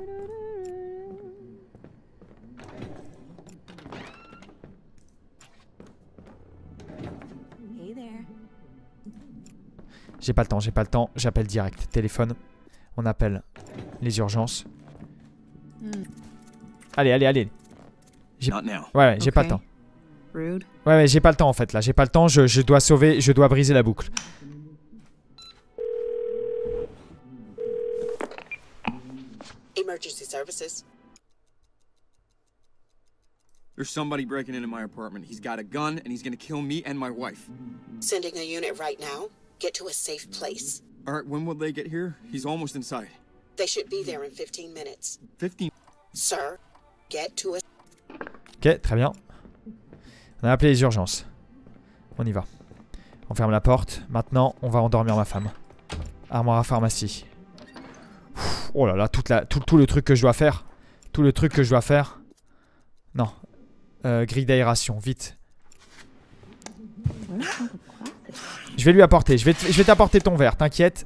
Hey there. J'ai pas le temps, j'ai pas le temps. J'appelle direct. Téléphone. On appelle les urgences. Allez, allez, allez. J'ai- Not now. Ouais, ouais, j'ai pas le Okay. temps. Rude. Ouais, ouais, j'ai pas le temps en fait là. J'ai pas le temps. Je, je dois sauver, je dois briser la boucle. Emergency services. There's somebody breaking into my apartment. He's got a gun and he's gonna kill me and my wife. Sending a unit right now. Get to a safe place. Alright, when will they get here? He's almost inside. They should be there in fifteen minutes. Fifteen. Sir, get to a... Ok, très bien. On a appelé les urgences. On y va. On ferme la porte. Maintenant, on va endormir ma femme. Armoire à pharmacie. Ouf, oh là là, toute la, tout, tout le truc que je dois faire. Tout le truc que je dois faire. Non. Euh, grille d'aération, vite. Je vais lui apporter. Je vais, je vais t'apporter ton verre, t'inquiète.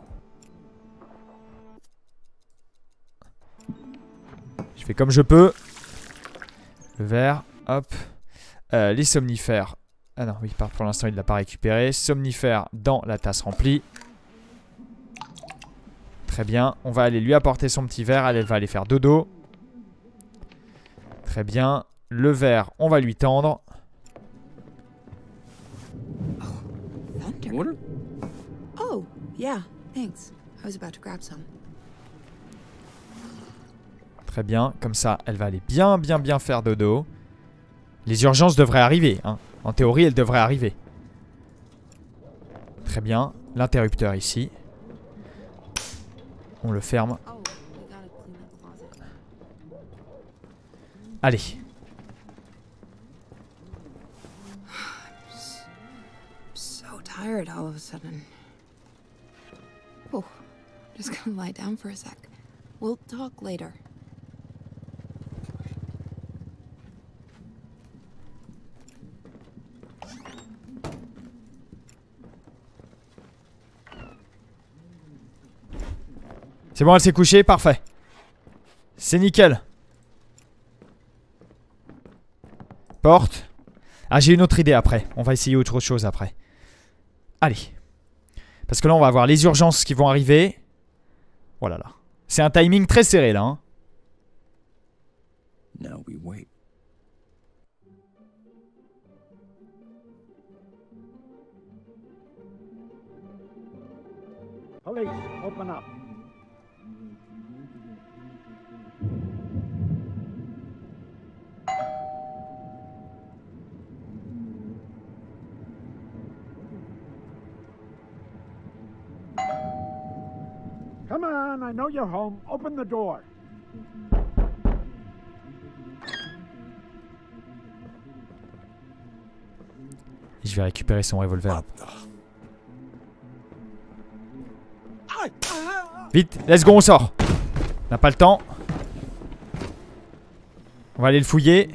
Je fais comme je peux. Le verre, hop. Euh, les somnifères. Ah non, oui, pour l'instant, il ne l'a pas récupéré. Somnifères dans la tasse remplie. Très bien. On va aller lui apporter son petit verre. Elle, elle va aller faire dodo. Très bien. Le verre, on va lui tendre. Thunder. Water? Oh, yeah, thanks. I was about to grab some. Très bien, comme ça, elle va aller bien, bien, bien faire dodo. Les urgences devraient arriver, hein. En théorie, elles devraient arriver. Très bien, l'interrupteur ici. On le ferme. Allez. So tired all of a sudden. Oh, just gonna lie down for a sec. We'll talk later. C'est bon, elle s'est couchée, parfait. C'est nickel. Porte. Ah, j'ai une autre idée après. On va essayer autre chose après. Allez. Parce que là, on va avoir les urgences qui vont arriver. Voilà là. C'est un timing très serré là. Hein. Now we wait. Police, open up. Come on, I know you're home. Open the door. Je vais récupérer son revolver. Vite, let's go, on sort. On n'a pas le temps. On va aller le fouiller.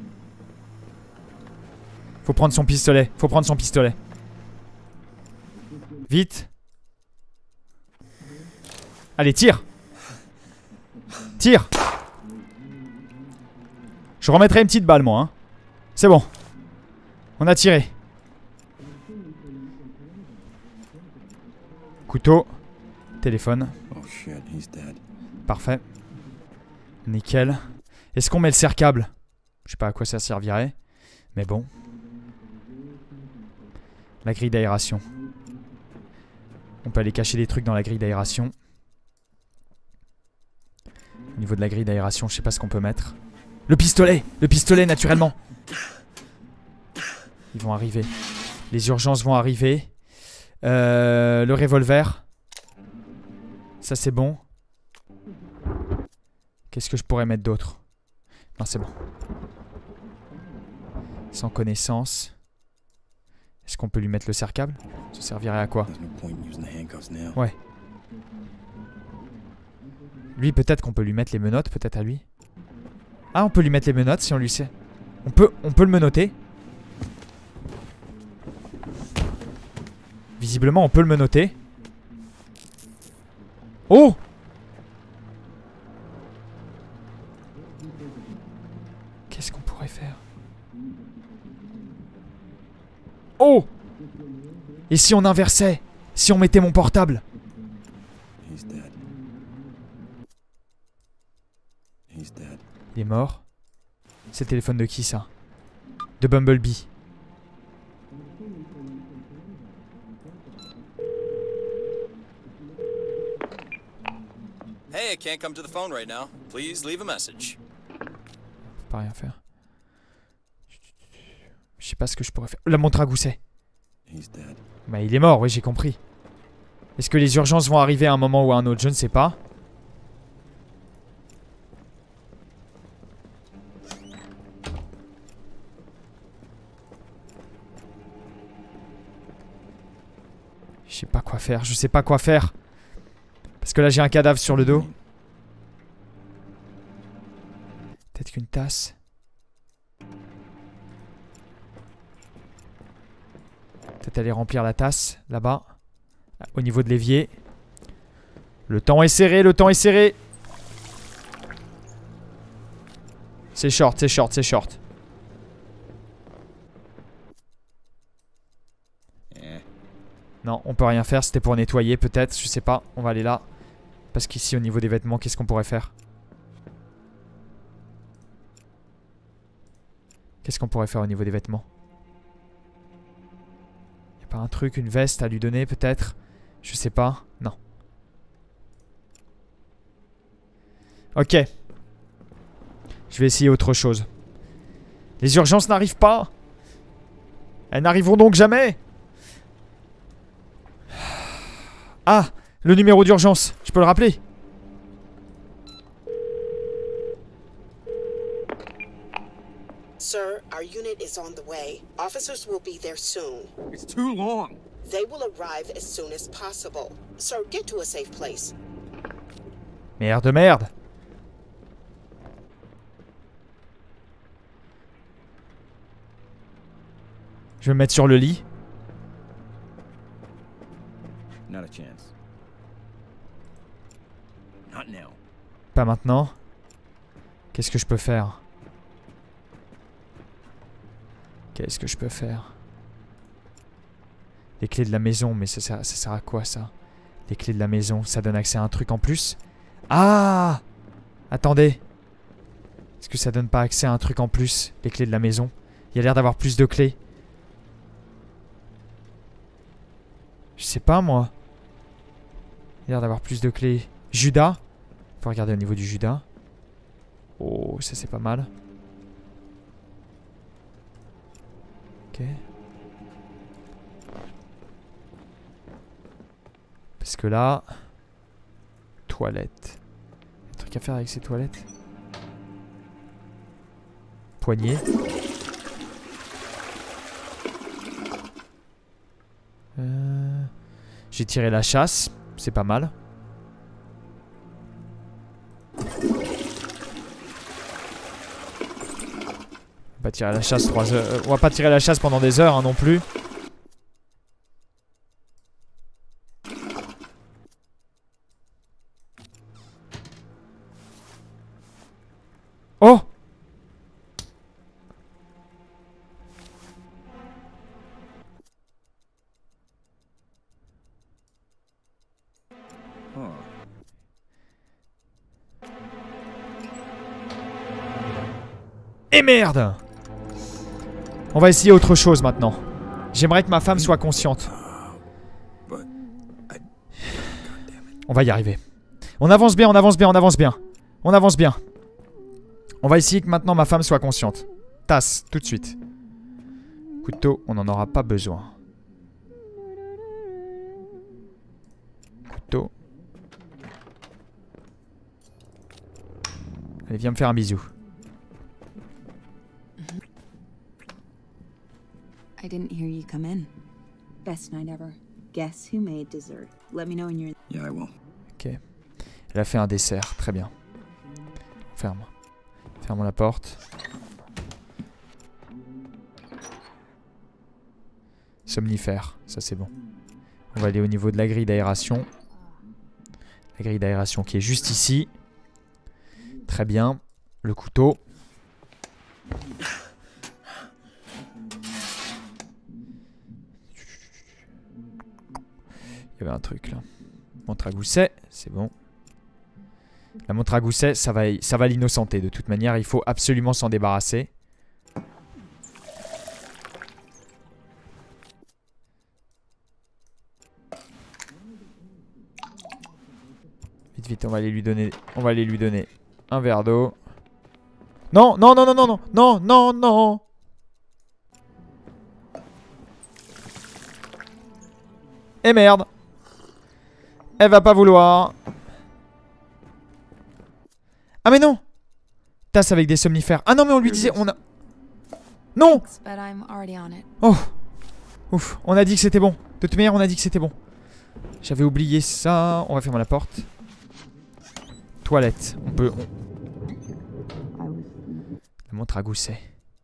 Faut prendre son pistolet. Faut prendre son pistolet. Vite. Allez, tire. Tire. Je remettrai une petite balle, moi. Hein. C'est bon. On a tiré. Couteau. Téléphone. Oh shit, he's dead. Parfait. Nickel. Est-ce qu'on met le serre-câble? Je sais pas à quoi ça servirait. Mais bon. La grille d'aération. On peut aller cacher des trucs dans la grille d'aération. Au niveau de la grille d'aération, je sais pas ce qu'on peut mettre. Le pistolet! Le pistolet, naturellement! Ils vont arriver. Les urgences vont arriver. Euh, le revolver. Ça, c'est bon. Qu'est-ce que je pourrais mettre d'autre? Non, c'est bon. Sans connaissance. Est-ce qu'on peut lui mettre le serre-câble? Ça servirait à quoi? Ouais. Lui, peut-être qu'on peut lui mettre les menottes, peut-être à lui. Ah, on peut lui mettre les menottes si on lui sait. On peut, on peut le menotter. Visiblement, on peut le menotter. Oh! Qu'est-ce qu'on pourrait faire? Oh! Et si on inversait? Si on mettait mon portable? Il est mort. C'est le téléphone de qui, ça? De Bumblebee. Hey, I can't come to the phone right now. Please leave a message. On peut pas rien faire. Je sais pas ce que je pourrais faire. La montre à gousset. Bah, il est mort, oui, j'ai compris. Est-ce que les urgences vont arriver à un moment ou à un autre? Je ne sais pas. Je sais pas quoi faire, je sais pas quoi faire. Parce que là j'ai un cadavre sur le dos. Peut-être qu'une tasse. Peut-être aller remplir la tasse, là-bas. Au niveau de l'évier. Le temps est serré, le temps est serré. C'est short, c'est short, c'est short. Non, on peut rien faire, c'était pour nettoyer peut-être, je sais pas, on va aller là. Parce qu'ici au niveau des vêtements, qu'est-ce qu'on pourrait faire? Qu'est-ce qu'on pourrait faire au niveau des vêtements? Y'a pas un truc, une veste à lui donner peut-être? Je sais pas, non. Ok. Je vais essayer autre chose. Les urgences n'arrivent pas. Elles n'arriveront donc jamais. Ah, le numéro d'urgence. Je peux le rappeler? Sir, our unit is on the way. Officers will be there soon. It's too long. They will arrive as soon as possible. Sir, get to a safe place. Merde, merde. Je vais me mettre sur le lit. Not a chance. Not now. Pas maintenant. Qu'est-ce que je peux faire? Qu'est-ce que je peux faire? Les clés de la maison, mais ça sert, ça sert à quoi ça? Les clés de la maison, ça donne accès à un truc en plus? Ah! Attendez. Est-ce que ça donne pas accès à un truc en plus? Les clés de la maison? Il y a l'air d'avoir plus de clés. Je sais pas moi. Il y a l'air d'avoir plus de clés. Judas? Faut regarder au niveau du Judas. Oh, ça c'est pas mal. Ok. Parce que là... Toilette. Un truc à faire avec ces toilettes. Poignée. Euh... J'ai tiré la chasse. C'est pas mal. On va pas tirer la chasse trois heures. Euh, on va pas tirer la chasse pendant des heures hein, non plus. Oh! Et merde! On va essayer autre chose maintenant. J'aimerais que ma femme soit consciente. On va y arriver. On avance bien, on avance bien, on avance bien. On avance bien. On va essayer que maintenant ma femme soit consciente. Tasse, tout de suite. Couteau, on n'en aura pas besoin. Couteau. Allez, viens me faire un bisou. I didn't hear you come in. Best night ever. Guess who made dessert? Let me know when you're... Yeah, I will. Ok. Elle a fait un dessert, très bien. Ferme. Ferme la porte. Somnifère, ça c'est bon. On va aller au niveau de la grille d'aération. La grille d'aération qui est juste ici. Très bien. Le couteau. Il y avait un truc là. Montre à gousset, c'est bon. La montre à gousset, ça va, ça va l'innocenter. De toute manière, il faut absolument s'en débarrasser. Vite, vite, on va aller lui donner, on va aller lui donner un verre d'eau. Non, non, non, non, non, non, non, non, non. Et merde. Elle va pas vouloir. Ah mais non. Tasse avec des somnifères. Ah non mais on lui disait, on a... Non. Oh. Ouf, on a dit que c'était bon. De toute manière, on a dit que c'était bon. J'avais oublié ça. On va fermer la porte. Toilette. On peut... On... La montre à gousset.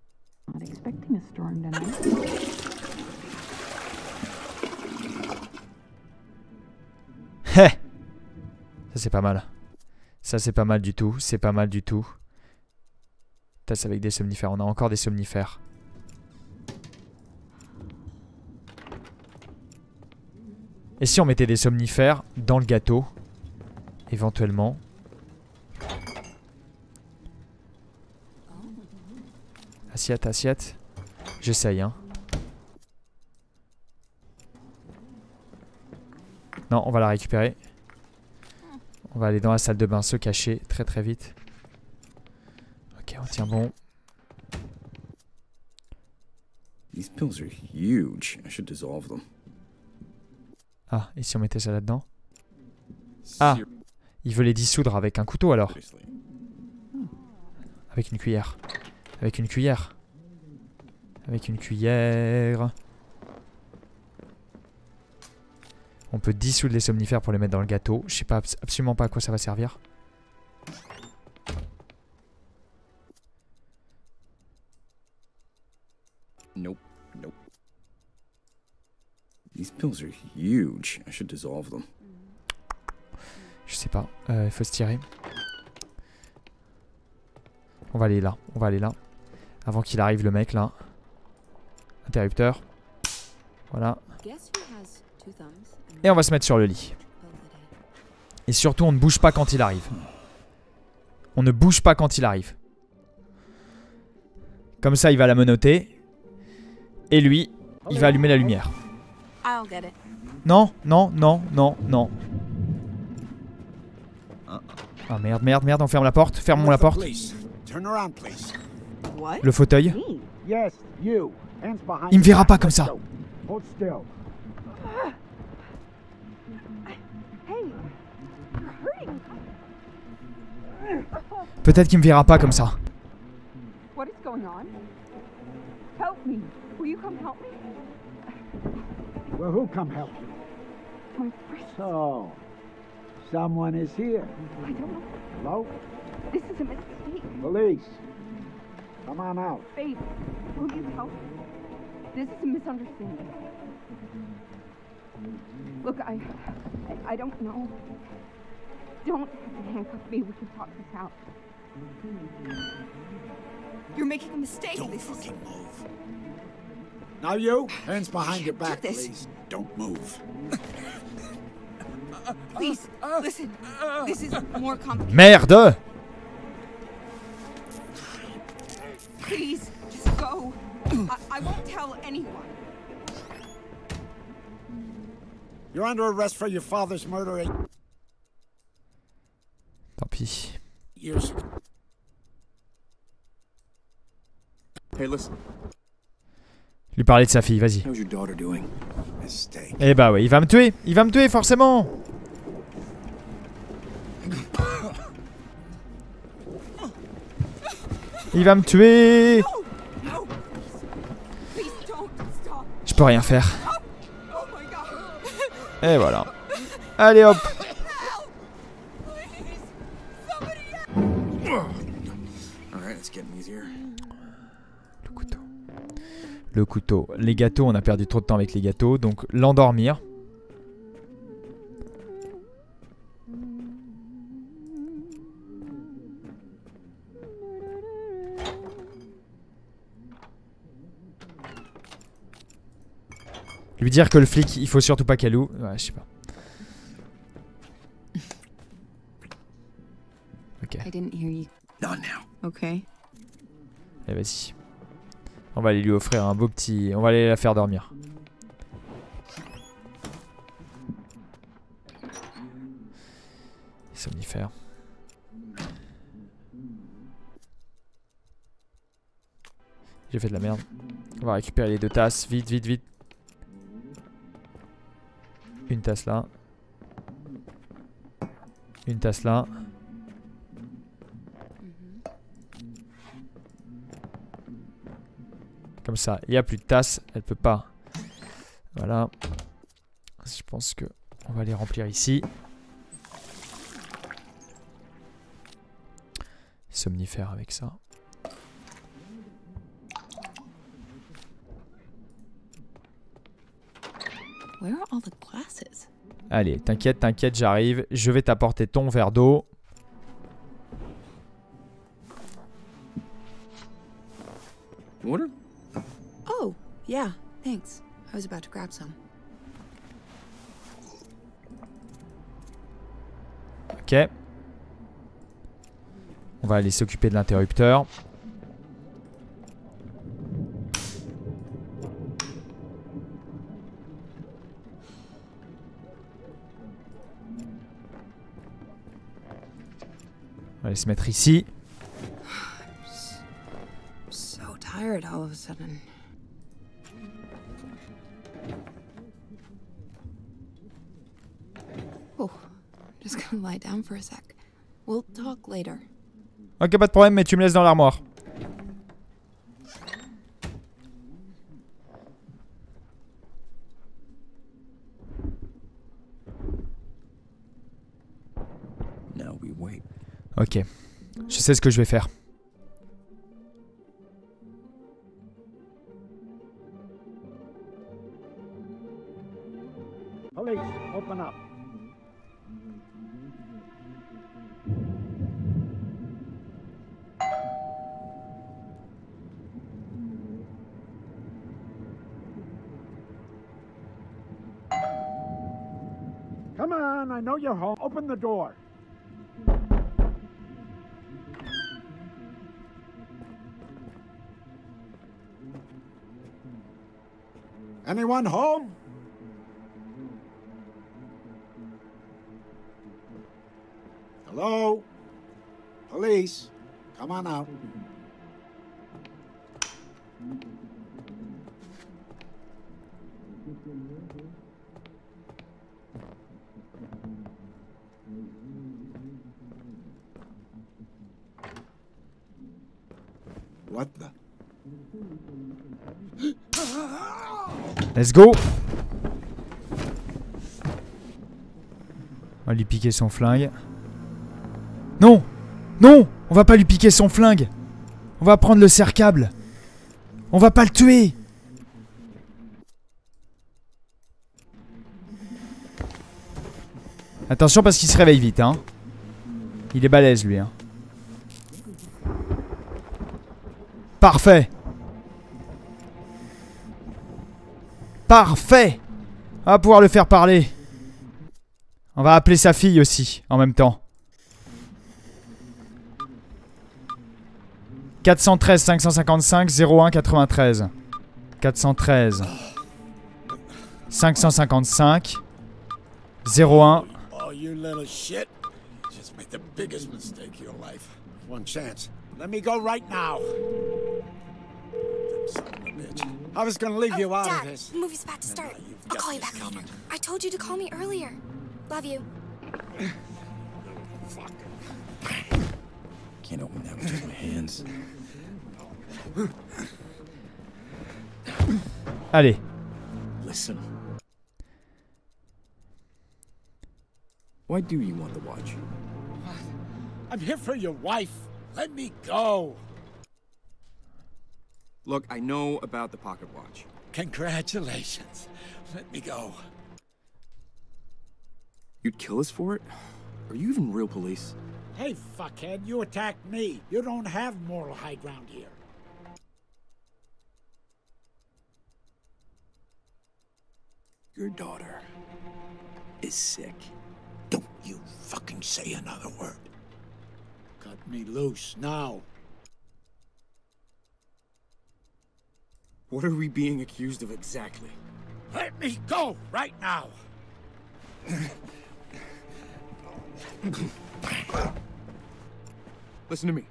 Hé. Ça c'est pas mal. Ça c'est pas mal du tout. C'est pas mal du tout. Tasse avec des somnifères. On a encore des somnifères. Et si on mettait des somnifères dans le gâteau? Éventuellement. Assiette, assiette. J'essaye, hein. Non, on va la récupérer. On va aller dans la salle de bain, se cacher très très vite. Ok, on Tiens bon. These pills are huge. I should dissolve them. Ah, et si on mettait ça là-dedans? Ah, il veut les dissoudre avec un couteau alors. Avec une cuillère. Avec une cuillère. Avec une cuillère. On peut dissoudre les somnifères pour les mettre dans le gâteau. Je sais pas absolument pas à quoi ça va servir. Nope, nope. These pills are huge. I should dissolve them. Je sais pas. Euh, il faut se tirer. On va aller là. On va aller là. Avant qu'il arrive le mec là. Interrupteur. Voilà. Et on va se mettre sur le lit. Et surtout on ne bouge pas quand il arrive. On ne bouge pas quand il arrive. Comme ça il va la menotter. Et lui, il va allumer la lumière. Non, non, non, non, non. Ah merde, merde, merde, on ferme la porte. Fermons la porte. Le fauteuil. Il me verra pas comme ça. Peut-être qu'il me verra pas comme ça. What is going on? Help me. Will you come help me? Well, who come help you? My friend. So, someone is here. I don't know. Hello? This is a mistake. Police. Come on out. Babe, will you help me? This is a misunderstanding. Look, I... I, I don't know. Don't handcuff me. We can talk this out. You're making a mistake. Don't this fucking is... move. Now you, hands behind your back, this. please. Don't move. Please, listen. This is more complicated. Merde! Please, just go. I, I won't tell anyone. You're under arrest for your father's murder eight Tant pis. years ago. Hey, listen. Lui parler de sa fille, vas-y. How's your daughter doing? Mistake. Eh bah ouais, il va me tuer. Il va me tuer forcément. Il va me tuer. No. Please don't stop. Je peux rien faire. Oh my god. Et voilà. Allez hop. Please. Somebody help. Alright, it's getting easier. Le couteau. Le couteau. Les gâteaux, on a perdu trop de temps avec les gâteaux. Donc l'endormir. Lui dire que le flic, il faut surtout pas qu'elle ouvre. Ouais, je sais pas. Ok. I didn't hear you. Not now. Okay. Allez, vas-y. On va aller lui offrir un beau petit... On va aller la faire dormir. Somnifère. J'ai fait de la merde. On va récupérer les deux tasses. Vite, vite, vite. Une tasse là. Une tasse là. Comme ça, il n'y a plus de tasse. Elle peut pas. Voilà. Je pense que on va les remplir ici. Somnifère avec ça. Where are all the glasses? Allez, t'inquiète, t'inquiète, j'arrive. Je vais t'apporter ton verre d'eau. Water? Oh, yeah, thanks. I was about to grab some. Ok. On va aller s'occuper de l'interrupteur. On va aller se mettre ici. tired all of a sudden. Oh, I'm just gonna lie down for a sec. We'll talk later. Ok, pas de problème, mais tu me laisses dans l'armoire. Now we wait. Ok, je sais ce que je vais faire. Police, open up. Come on, I know you're home. Open the door. Anyone home? Hello? Police, come on out. What the? Let's go. On va lui piquer son flingue. Non! Non! On va pas lui piquer son flingue! On va prendre le serre-câble! On va pas le tuer! Attention parce qu'il se réveille vite, hein. Il est balèze, lui, hein. Parfait! Parfait! On va pouvoir le faire parler. On va appeler sa fille aussi, en même temps. quatre cent treize cinq cent cinquante-cinq zéro un quatre-vingt-treize. quatre cent treize cinq cent cinquante-cinq zéro un. Oh, you little shit. You just made the biggest mistake of your life. One chance. Let me go right now. Son of a bitch. I was gonna leave oh, you out Dad, of this. The movie's about to start. I'll call you back later. Coming. I told you to call me earlier. Love you. Fuck. Can't open that with just my hands. Allez. Listen. Why do you want the watch? I'm here for your wife. Let me go. Look, I know about the pocket watch. Congratulations. Let me go. You'd kill us for it? Are you even real police? Hey, fuckhead, you attacked me. You don't have moral high ground here. Your daughter is sick. Don't you fucking say another word. Cut me loose now. What are we being accused of exactly? Let me go right now. Listen to me.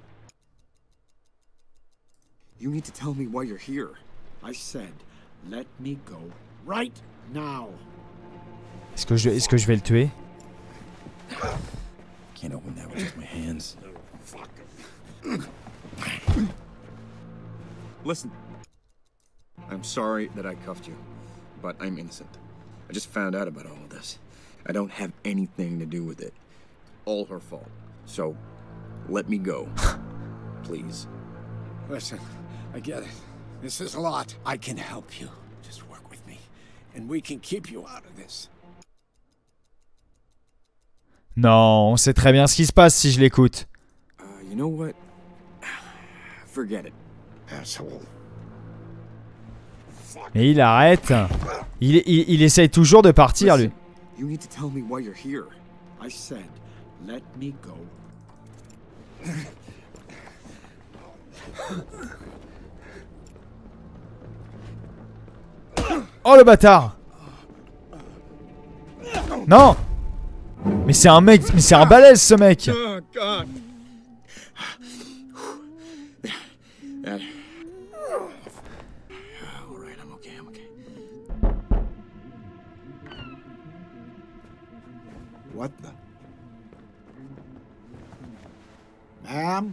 You need to tell me why you're here. I said, let me go right now. Est-ce que je, est-ce que je vais le tuer? Can't open that with just my hands. Listen. I'm sorry that I cuffed you, but I'm innocent. I just found out about all of this. I don't have anything to do with it. All her fault. So, let me go. Please. Listen, I get it. This is a lot. I can help you. Just work with me, and we can keep you out of this. Non, on sait très bien ce qui se passe si je l'écoute. Uh, you know what? Forget it. Asshole. Et il arrête. Il, il, il essaye toujours de partir, lui. You need to tell me why you're here. I said, let me go. Oh le bâtard! Non! Mais c'est un mec, mais c'est un balèze ce mec! Oh God. That, What the? Ma'am?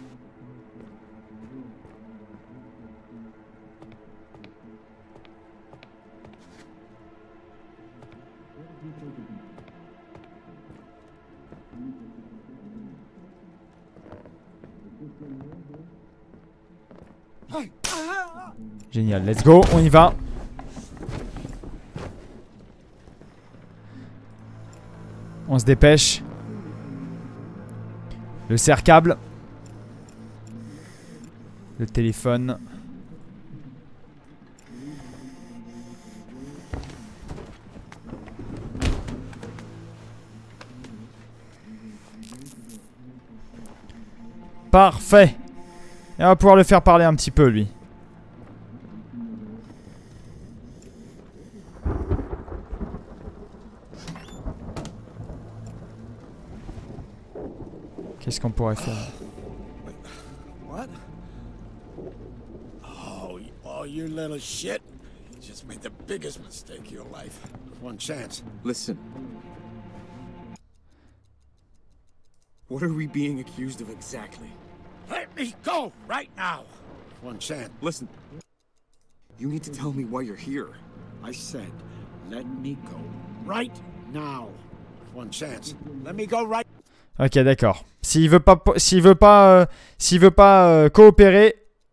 Génial, let's go, on y va. On se dépêche. Le serre-câble. Le téléphone. Parfait. Et on va pouvoir le faire parler un petit peu, lui. Qu'est-ce qu'on pourrait faire? What? Oh, oh, you little shit. You just made the biggest mistake of your life. One chance. Listen. What are we being accused of exactly? Let me go right now. One chance. Listen. You need to tell me why you're here. I said, let me go right now. One chance. Let me go right. Ok, d'accord. S'il veut pas, s'il veut pas, euh, s'il veut pas euh, coopérer,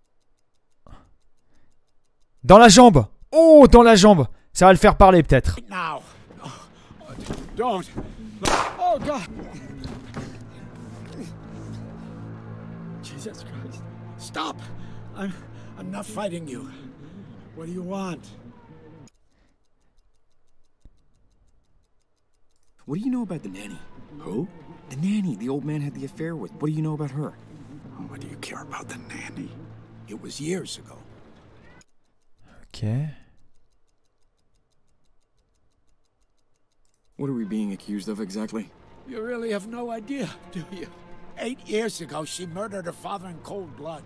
dans la jambe. Oh, dans la jambe. Ça va le faire parler peut-être. Now. Oh, don't. Oh God. Jesus Christ. Stop. I'm, I'm not fighting you. What do you want? What do you know about the nanny? Who? The nanny the old man had the affair with. What do you know about her? What do you care about the nanny? It was years ago. Ok. What are we being accused of exactly? You really have no idea, do you? Eight years ago, she murdered her father in cold blood.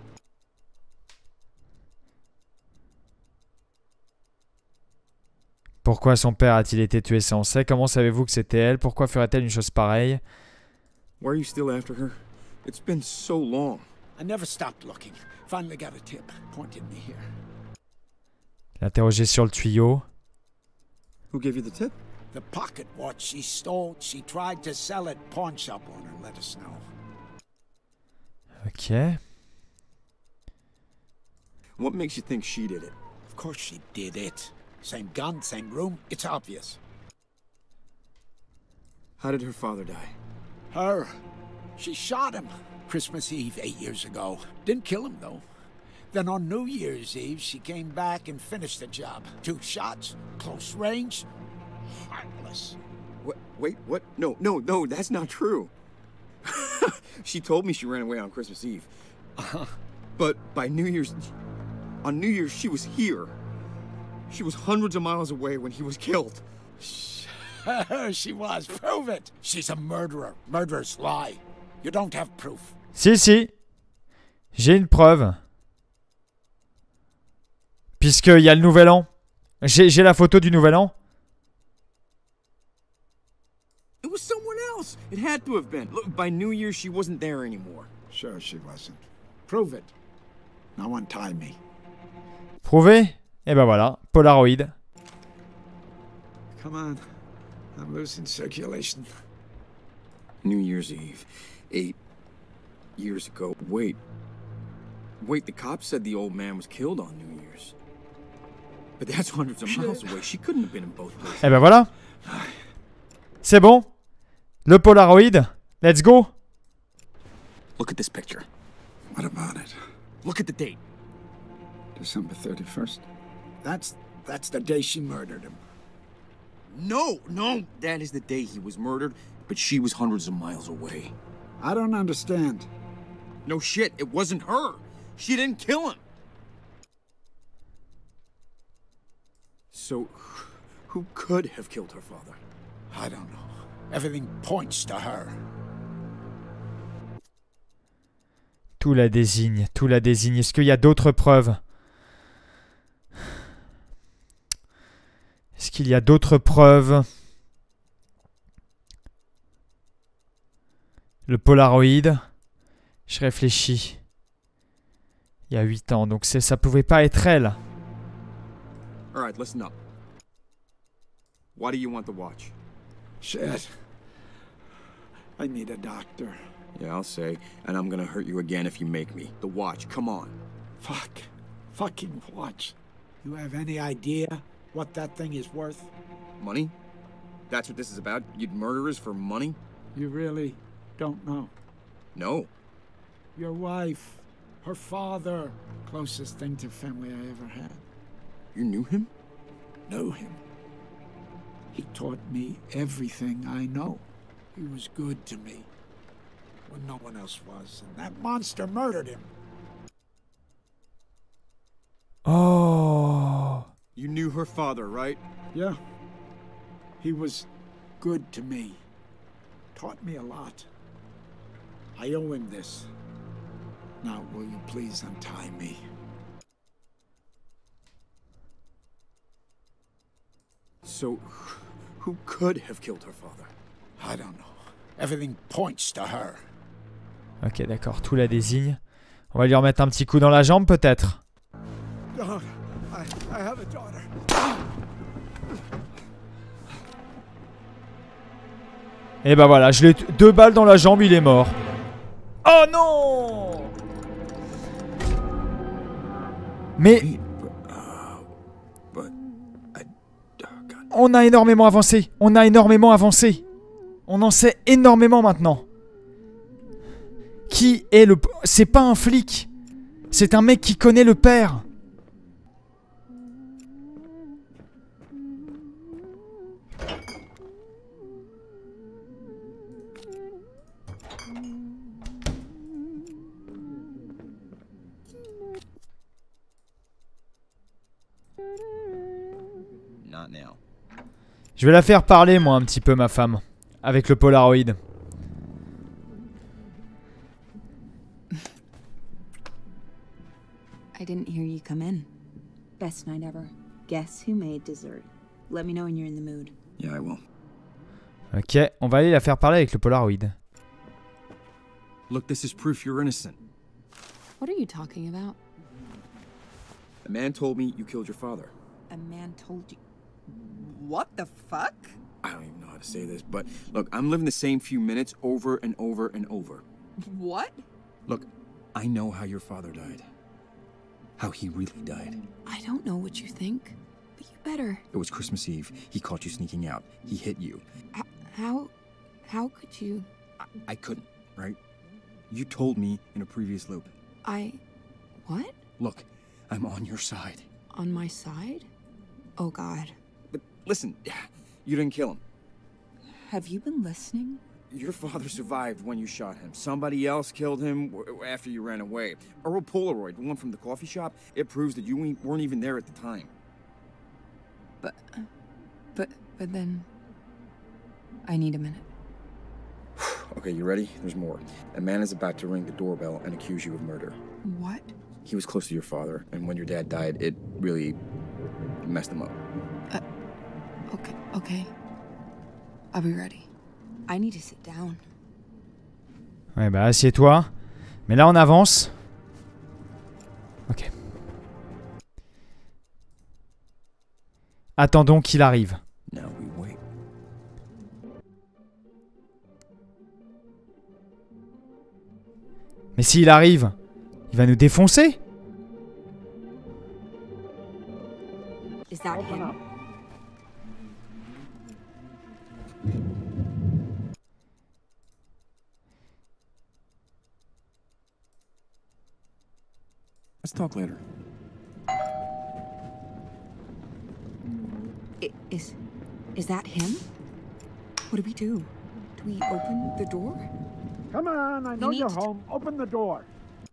Pourquoi son père a-t-il été tué sans sait? Comment savez-vous que c'était elle? Pourquoi ferait-elle une chose pareille? Why are you still after her? It's been so long. I never stopped looking. Finally got a tip. Pointed me here. L'interroger sur le tuyau. Who gave you the tip? The pocket watch she stole, she tried to sell at pawn shop owner. Let us know. Ok. What makes you think she did it? Of course she did it. Same gun, same room. It's obvious. How did her father die? Her. She shot him. Christmas Eve eight years ago. Didn't kill him, though. Then on New Year's Eve, she came back and finished the job. Two shots, close range, heartless. What? Wait, what? No, no, no, that's not true. She told me she ran away on Christmas Eve. Uh-huh. But by New Year's... On New Year's, she was here. She was hundreds of miles away when he was killed. She was. Prove it. She's a murderer. Murderers lie. You don't have proof. Si, si. J'ai une preuve. Puisqu'il y a le nouvel an. J'ai j'ai la photo du nouvel an. It was someone else. It had to have been. Look, by New Year's, she wasn't there anymore. Sure she wasn't. Prove it. Now untie me. Prouvé? Et ben voilà. Polaroid. Come on. I'm losing circulation. New Year's Eve. Eight years ago. Wait. Wait, the cops said the old man was killed on New Year's. But that's hundreds of miles away. She couldn't have been in both places. Et ben voilà. C'est bon. Le Polaroid. Let's go. Look at this picture. What about it? Look at the date. December thirty-first. That's that's the day she murdered him. No, no. That is the day he was murdered, but she was hundreds of miles away. I don't understand. No shit, it wasn't her. She didn't kill him. So, who could have killed her father? I don't know. Everything points to her. Tout la désigne, tout la désigne. Est-ce qu'il y a d'autres preuves? Est-ce qu'il y a d'autres preuves? Le Polaroid. Je réfléchis. Il y a huit ans, donc ça pouvait pas être elle. All right, listen up. Why do you want the watch? Shit. I need a doctor. Yeah, I'll say, and I'm gonna hurt you again if you make me. The watch, come on. Fuck. Fucking watch. You have any idea what that thing is worth? Money? That's what this is about? You'd murder us for money? You really don't know. No. Your wife, her father, closest thing to family I ever had. You knew him? Knew him. He taught me everything I know. He was good to me when no one else was, and that monster murdered him. Oh. You knew her father, right? Yeah. He was good to me. Taught me a lot. I owe him this. Now, will you please untie me? So, who could have killed her father? I don't know. Everything points to her. Ok, d'accord, tout la désigne. On va lui remettre un petit coup dans la jambe, peut-être. God, I, I have a daughter. Et bah voilà, je l'ai deux balles dans la jambe, il est mort. Oh non! Mais on a énormément avancé. On a énormément avancé. On en sait énormément maintenant. Qui est le... C'est pas un flic. C'est un mec qui connaît le père. Not now. Je vais la faire parler, moi, un petit peu, ma femme. Avec le Polaroid. I didn't hear you come in. Best night ever. Guess who made dessert? Let me know when you're in the mood. Yeah, I will. Ok, on va aller la faire parler avec le Polaroid. Look, this is proof you're innocent. What are you talking about? A man told me you killed your father. A man told you. What the fuck? I don't even know how to say this, but look, I'm living the same few minutes over and over and over. What? Look, I know how your father died. How he really died. I don't know what you think, but you better. It was Christmas Eve. He caught you sneaking out. He hit you. H how... how could you... I, I couldn't, right? You told me in a previous loop. I... what? Look, I'm on your side. On my side? Oh, God. But listen, you didn't kill him. Have you been listening? Your father survived when you shot him. Somebody else killed him w after you ran away. Earl Polaroid, the one from the coffee shop, it proves that you weren't even there at the time. But... but... but then... I need a minute. Okay, you ready? There's more. A man is about to ring the doorbell and accuse you of murder. What? He was close to your father, and when your dad died, it really messed him up. Uh, okay, okay. I'll be ready. I need to sit down. Ouais, bah assieds-toi. Mais là, on avance. Ok. Attendons qu'il arrive. Now we wait. Mais s'il arrive, il va nous défoncer. Is that him? Let's talk later. I, is... is that him? What do we do? Do we open the door? Come on, I know need you're to- home. Open the door.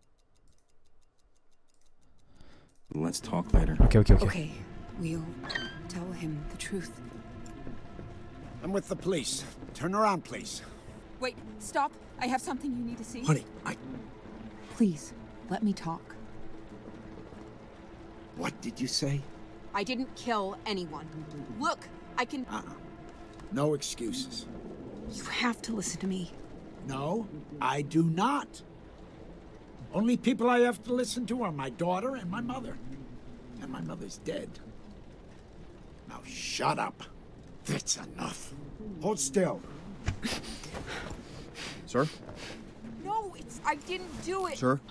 Let's talk later. Ok, ok, ok. Okay, we'll tell him the truth. I'm with the police. Turn around, please. Wait, stop. I have something you need to see. Honey, I... Please, let me talk. What did you say? I didn't kill anyone. Look, I can... Uh-uh. No excuses. You have to listen to me. No, I do not. Only people I have to listen to are my daughter and my mother. And my mother's dead. Now shut up. That's enough. Hold still. Sir? No, it's... I didn't do it. Sir?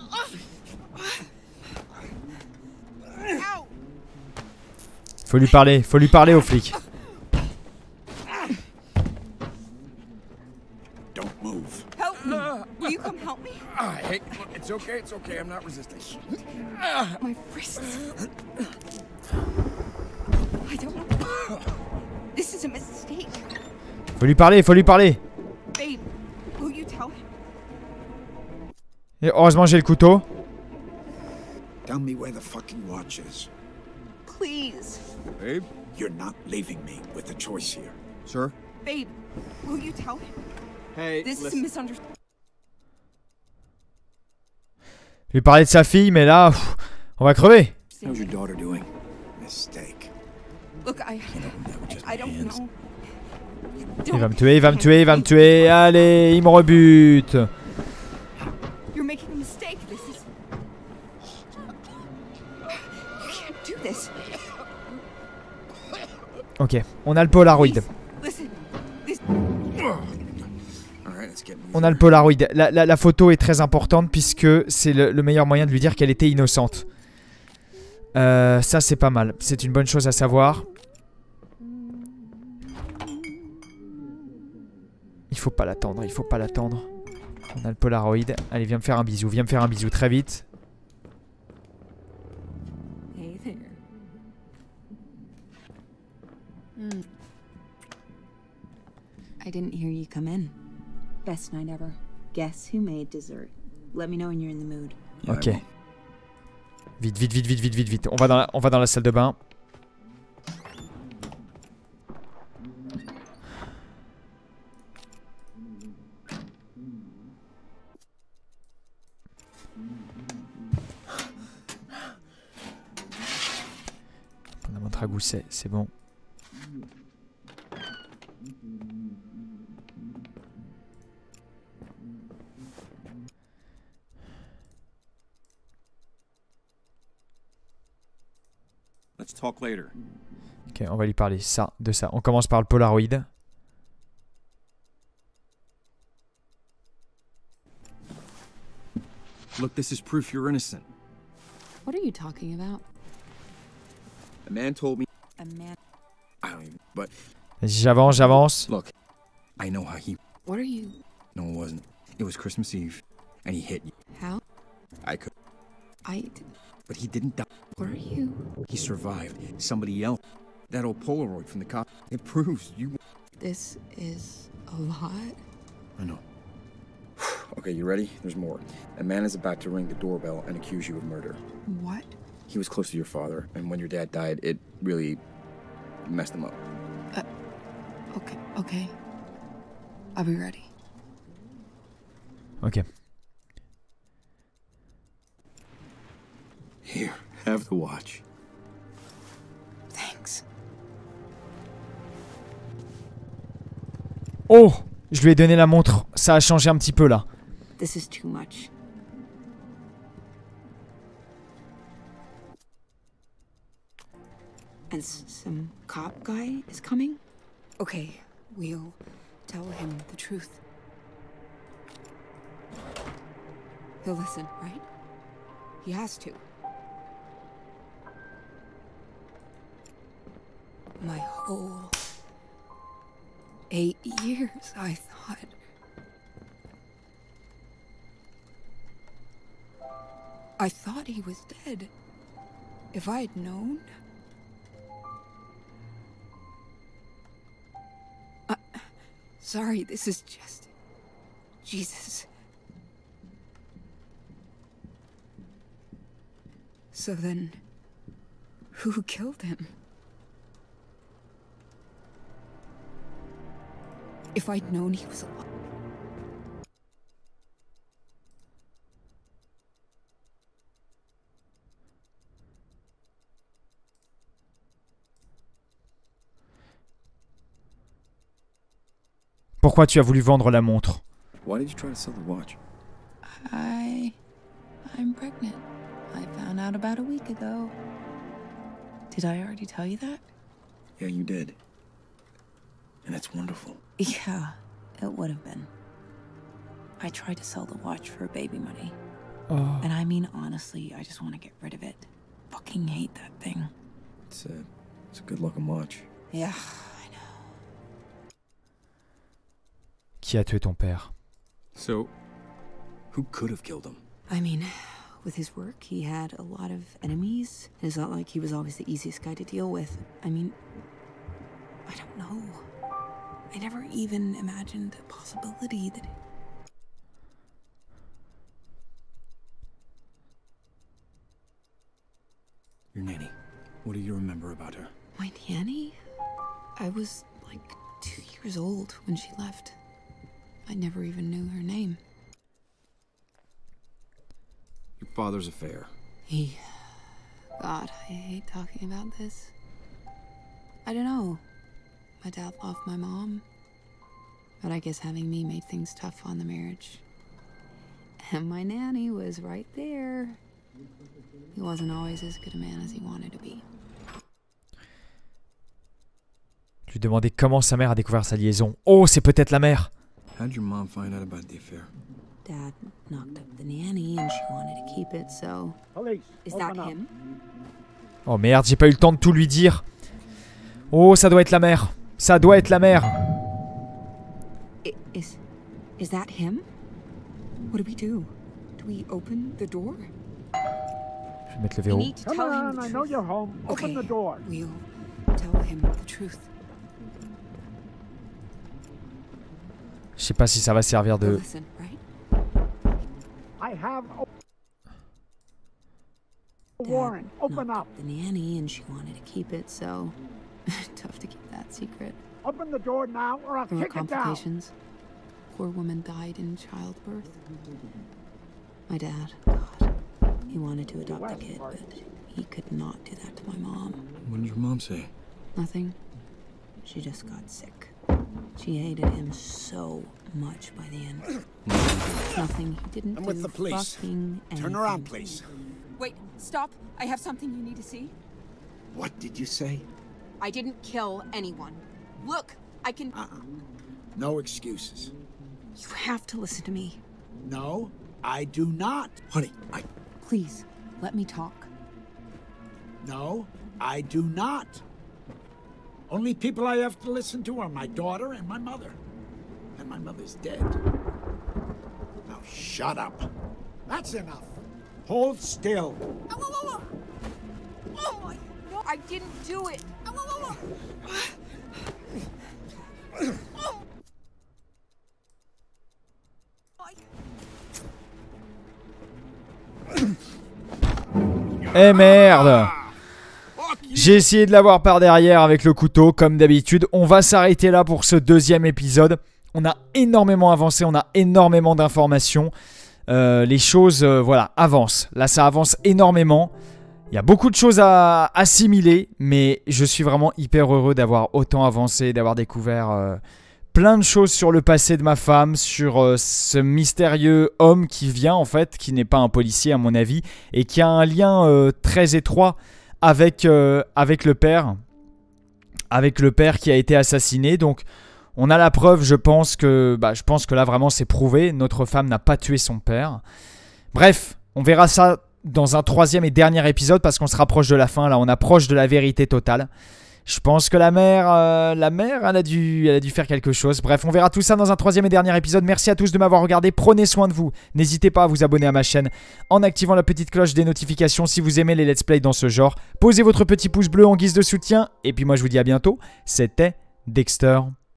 Ow! Faut lui parler, faut lui parler au flic. Don't move. Help me. Will you come help me? Ah, hey, look, it's okay, it's okay. I'm not resisting. My wrists. I don't know. This is a mistake. Faut lui parler, faut lui parler. Babe, will you tell him? Et heureusement j'ai le couteau. Tell me where the fucking watch is. Please. Babe? You're not leaving me with a choice here. Sir? Babe, will you tell him? Hey, This is a listen. misunderstanding. Lui parler de sa fille, mais là, pff, on va crever. How's your daughter doing? Mistake. Look, I... I don't know. Il va me tuer, il va me tuer, il va me tuer. Allez, il me rebute. You're making a mistake. This is... You can't do this. Ok, on a le Polaroid. Listen. This... On a le Polaroid. La, la, la photo est très importante puisque c'est le, le meilleur moyen de lui dire qu'elle était innocente. Euh, ça c'est pas mal. C'est une bonne chose à savoir. Il faut pas l'attendre, il faut pas l'attendre. On a le Polaroid. Allez, viens me faire un bisou, viens me faire un bisou très vite. Hey there. Mm. I didn't hear you come in. Best night ever. Guess who made dessert? Let me know when you're in the mood. Ok. Vite, vite, vite, vite, vite, vite, vite. On va dans la, on va dans la salle de bain. On a montré à Gousset, c'est bon. Let's talk later. Ok, on va lui parler ça, de ça. On commence par le Polaroid. Look, this is proof you're innocent. What are you talking about? A man told me. A man. I don't even. But J'avance, j'avance. look, I know how he. What are you... No, it wasn't. It was Christmas Eve, and he hit you. How? I could, I... d- but he didn't die. What are you... He survived. Somebody else. That old Polaroid from the cop. It proves you. This is a lot? I know. Okay, you ready? There's more. A man is about to ring the doorbell and accuse you of murder. What? He was close to your father, and when your dad died, it really messed him up. Uh, okay, okay. I'll be ready. Ok. Here, have the watch. Thanks. Oh! Je lui ai donné la montre. Ça a changé un petit peu là. This is too much. And s- some cop guy is coming? Okay, we'll tell him the truth. He'll listen, right? He has to. My whole eight years, I thought. I thought he was dead. If I had known. Uh, sorry, this is just. Jesus. So then, who killed him? If I'd known he was alive. Pourquoi tu as voulu vendre la montre? Why did you try to sell the watch? I... I'm pregnant. I found out about a week ago. Did I already tell you that? Yeah, you did. And it's wonderful. Yeah, it would have been. I tried to sell the watch for baby money. Oh. And I mean, honestly, I just want to get rid of it. Fucking hate that thing. It's a, it's a good-looking watch. Yeah, I know. Qui a tué ton père? So, who could have killed him? I mean, with his work, he had a lot of enemies. It's not like he was always the easiest guy to deal with. I mean, I don't know. I never even imagined the possibility that... Your nanny. What do you remember about her? My nanny? I was like two years old when she left. I never even knew her name. Your father's affair. He... God, I hate talking about this. I don't know. My dad loved my mom. But I guess having me made things tough on the marriage. And my nanny was right there. He wasn't always as good a man as he wanted to be. Je lui demandais comment sa mère a découvert sa liaison. Oh, c'est peut-être la mère. How'd your mom find out about the affair? Dad knocked up the nanny and she wanted to keep it, so... Is that him? Oh merde, j'ai pas eu le temps de tout lui dire. Oh, ça doit être la mère. Ça doit être la mère. I, is... Is that him? What do we do? Do we open the door? Je vais mettre le verrou. Come on, I know you're home. Open the door. We'll tell him the truth. Je sais pas si ça va servir de... Listen, right? I have a warrant. Open up. The nanny and she wanted to keep it, so tough to keep that secret. Open the door now or I'll There were kick it down. complications. Poor woman died in childbirth. My dad, God, he wanted to adopt the kid, but he could not do that to my mom. What did your mom say? Nothing. She just got sick. She hated him so much by the end. Nothing he didn't I'm do. with the police. Fucking Turn around, anything. please. Wait, stop. I have something you need to see. What did you say? I didn't kill anyone. Look, I can... Uh-uh. No excuses. You have to listen to me. No, I do not. Honey, I... Please, let me talk. No, I do not. Only people I have to listen to are my daughter and my mother. And my mother's dead. Now shut up. That's enough. Hold still. Oh, oh, oh, oh. Oh my... No, I didn't do it. Oh, oh, oh, oh. Eh merde! J'ai essayé de l'avoir par derrière avec le couteau, comme d'habitude. On va s'arrêter là pour ce deuxième épisode. On a énormément avancé, on a énormément d'informations. Euh, les choses, euh, voilà, avancent. Là, ça avance énormément. Il y a beaucoup de choses à assimiler, mais je suis vraiment hyper heureux d'avoir autant avancé, d'avoir découvert euh, plein de choses sur le passé de ma femme, sur euh, ce mystérieux homme qui vient, en fait, qui n'est pas un policier à mon avis, et qui a un lien euh, très étroit avec, euh, avec le père, avec le père qui a été assassiné. Donc, on a la preuve, je pense que, bah, je pense que là, vraiment, c'est prouvé. Notre femme n'a pas tué son père. Bref, on verra ça dans un troisième et dernier épisode parce qu'on se rapproche de la fin. Là, on approche de la vérité totale. Je pense que la mère, euh, la mère, elle a, dû, elle a dû faire quelque chose. Bref, on verra tout ça dans un troisième et dernier épisode. Merci à tous de m'avoir regardé. Prenez soin de vous. N'hésitez pas à vous abonner à ma chaîne en activant la petite cloche des notifications si vous aimez les let's play dans ce genre. Posez votre petit pouce bleu en guise de soutien. Et puis moi, je vous dis à bientôt. C'était Dexter.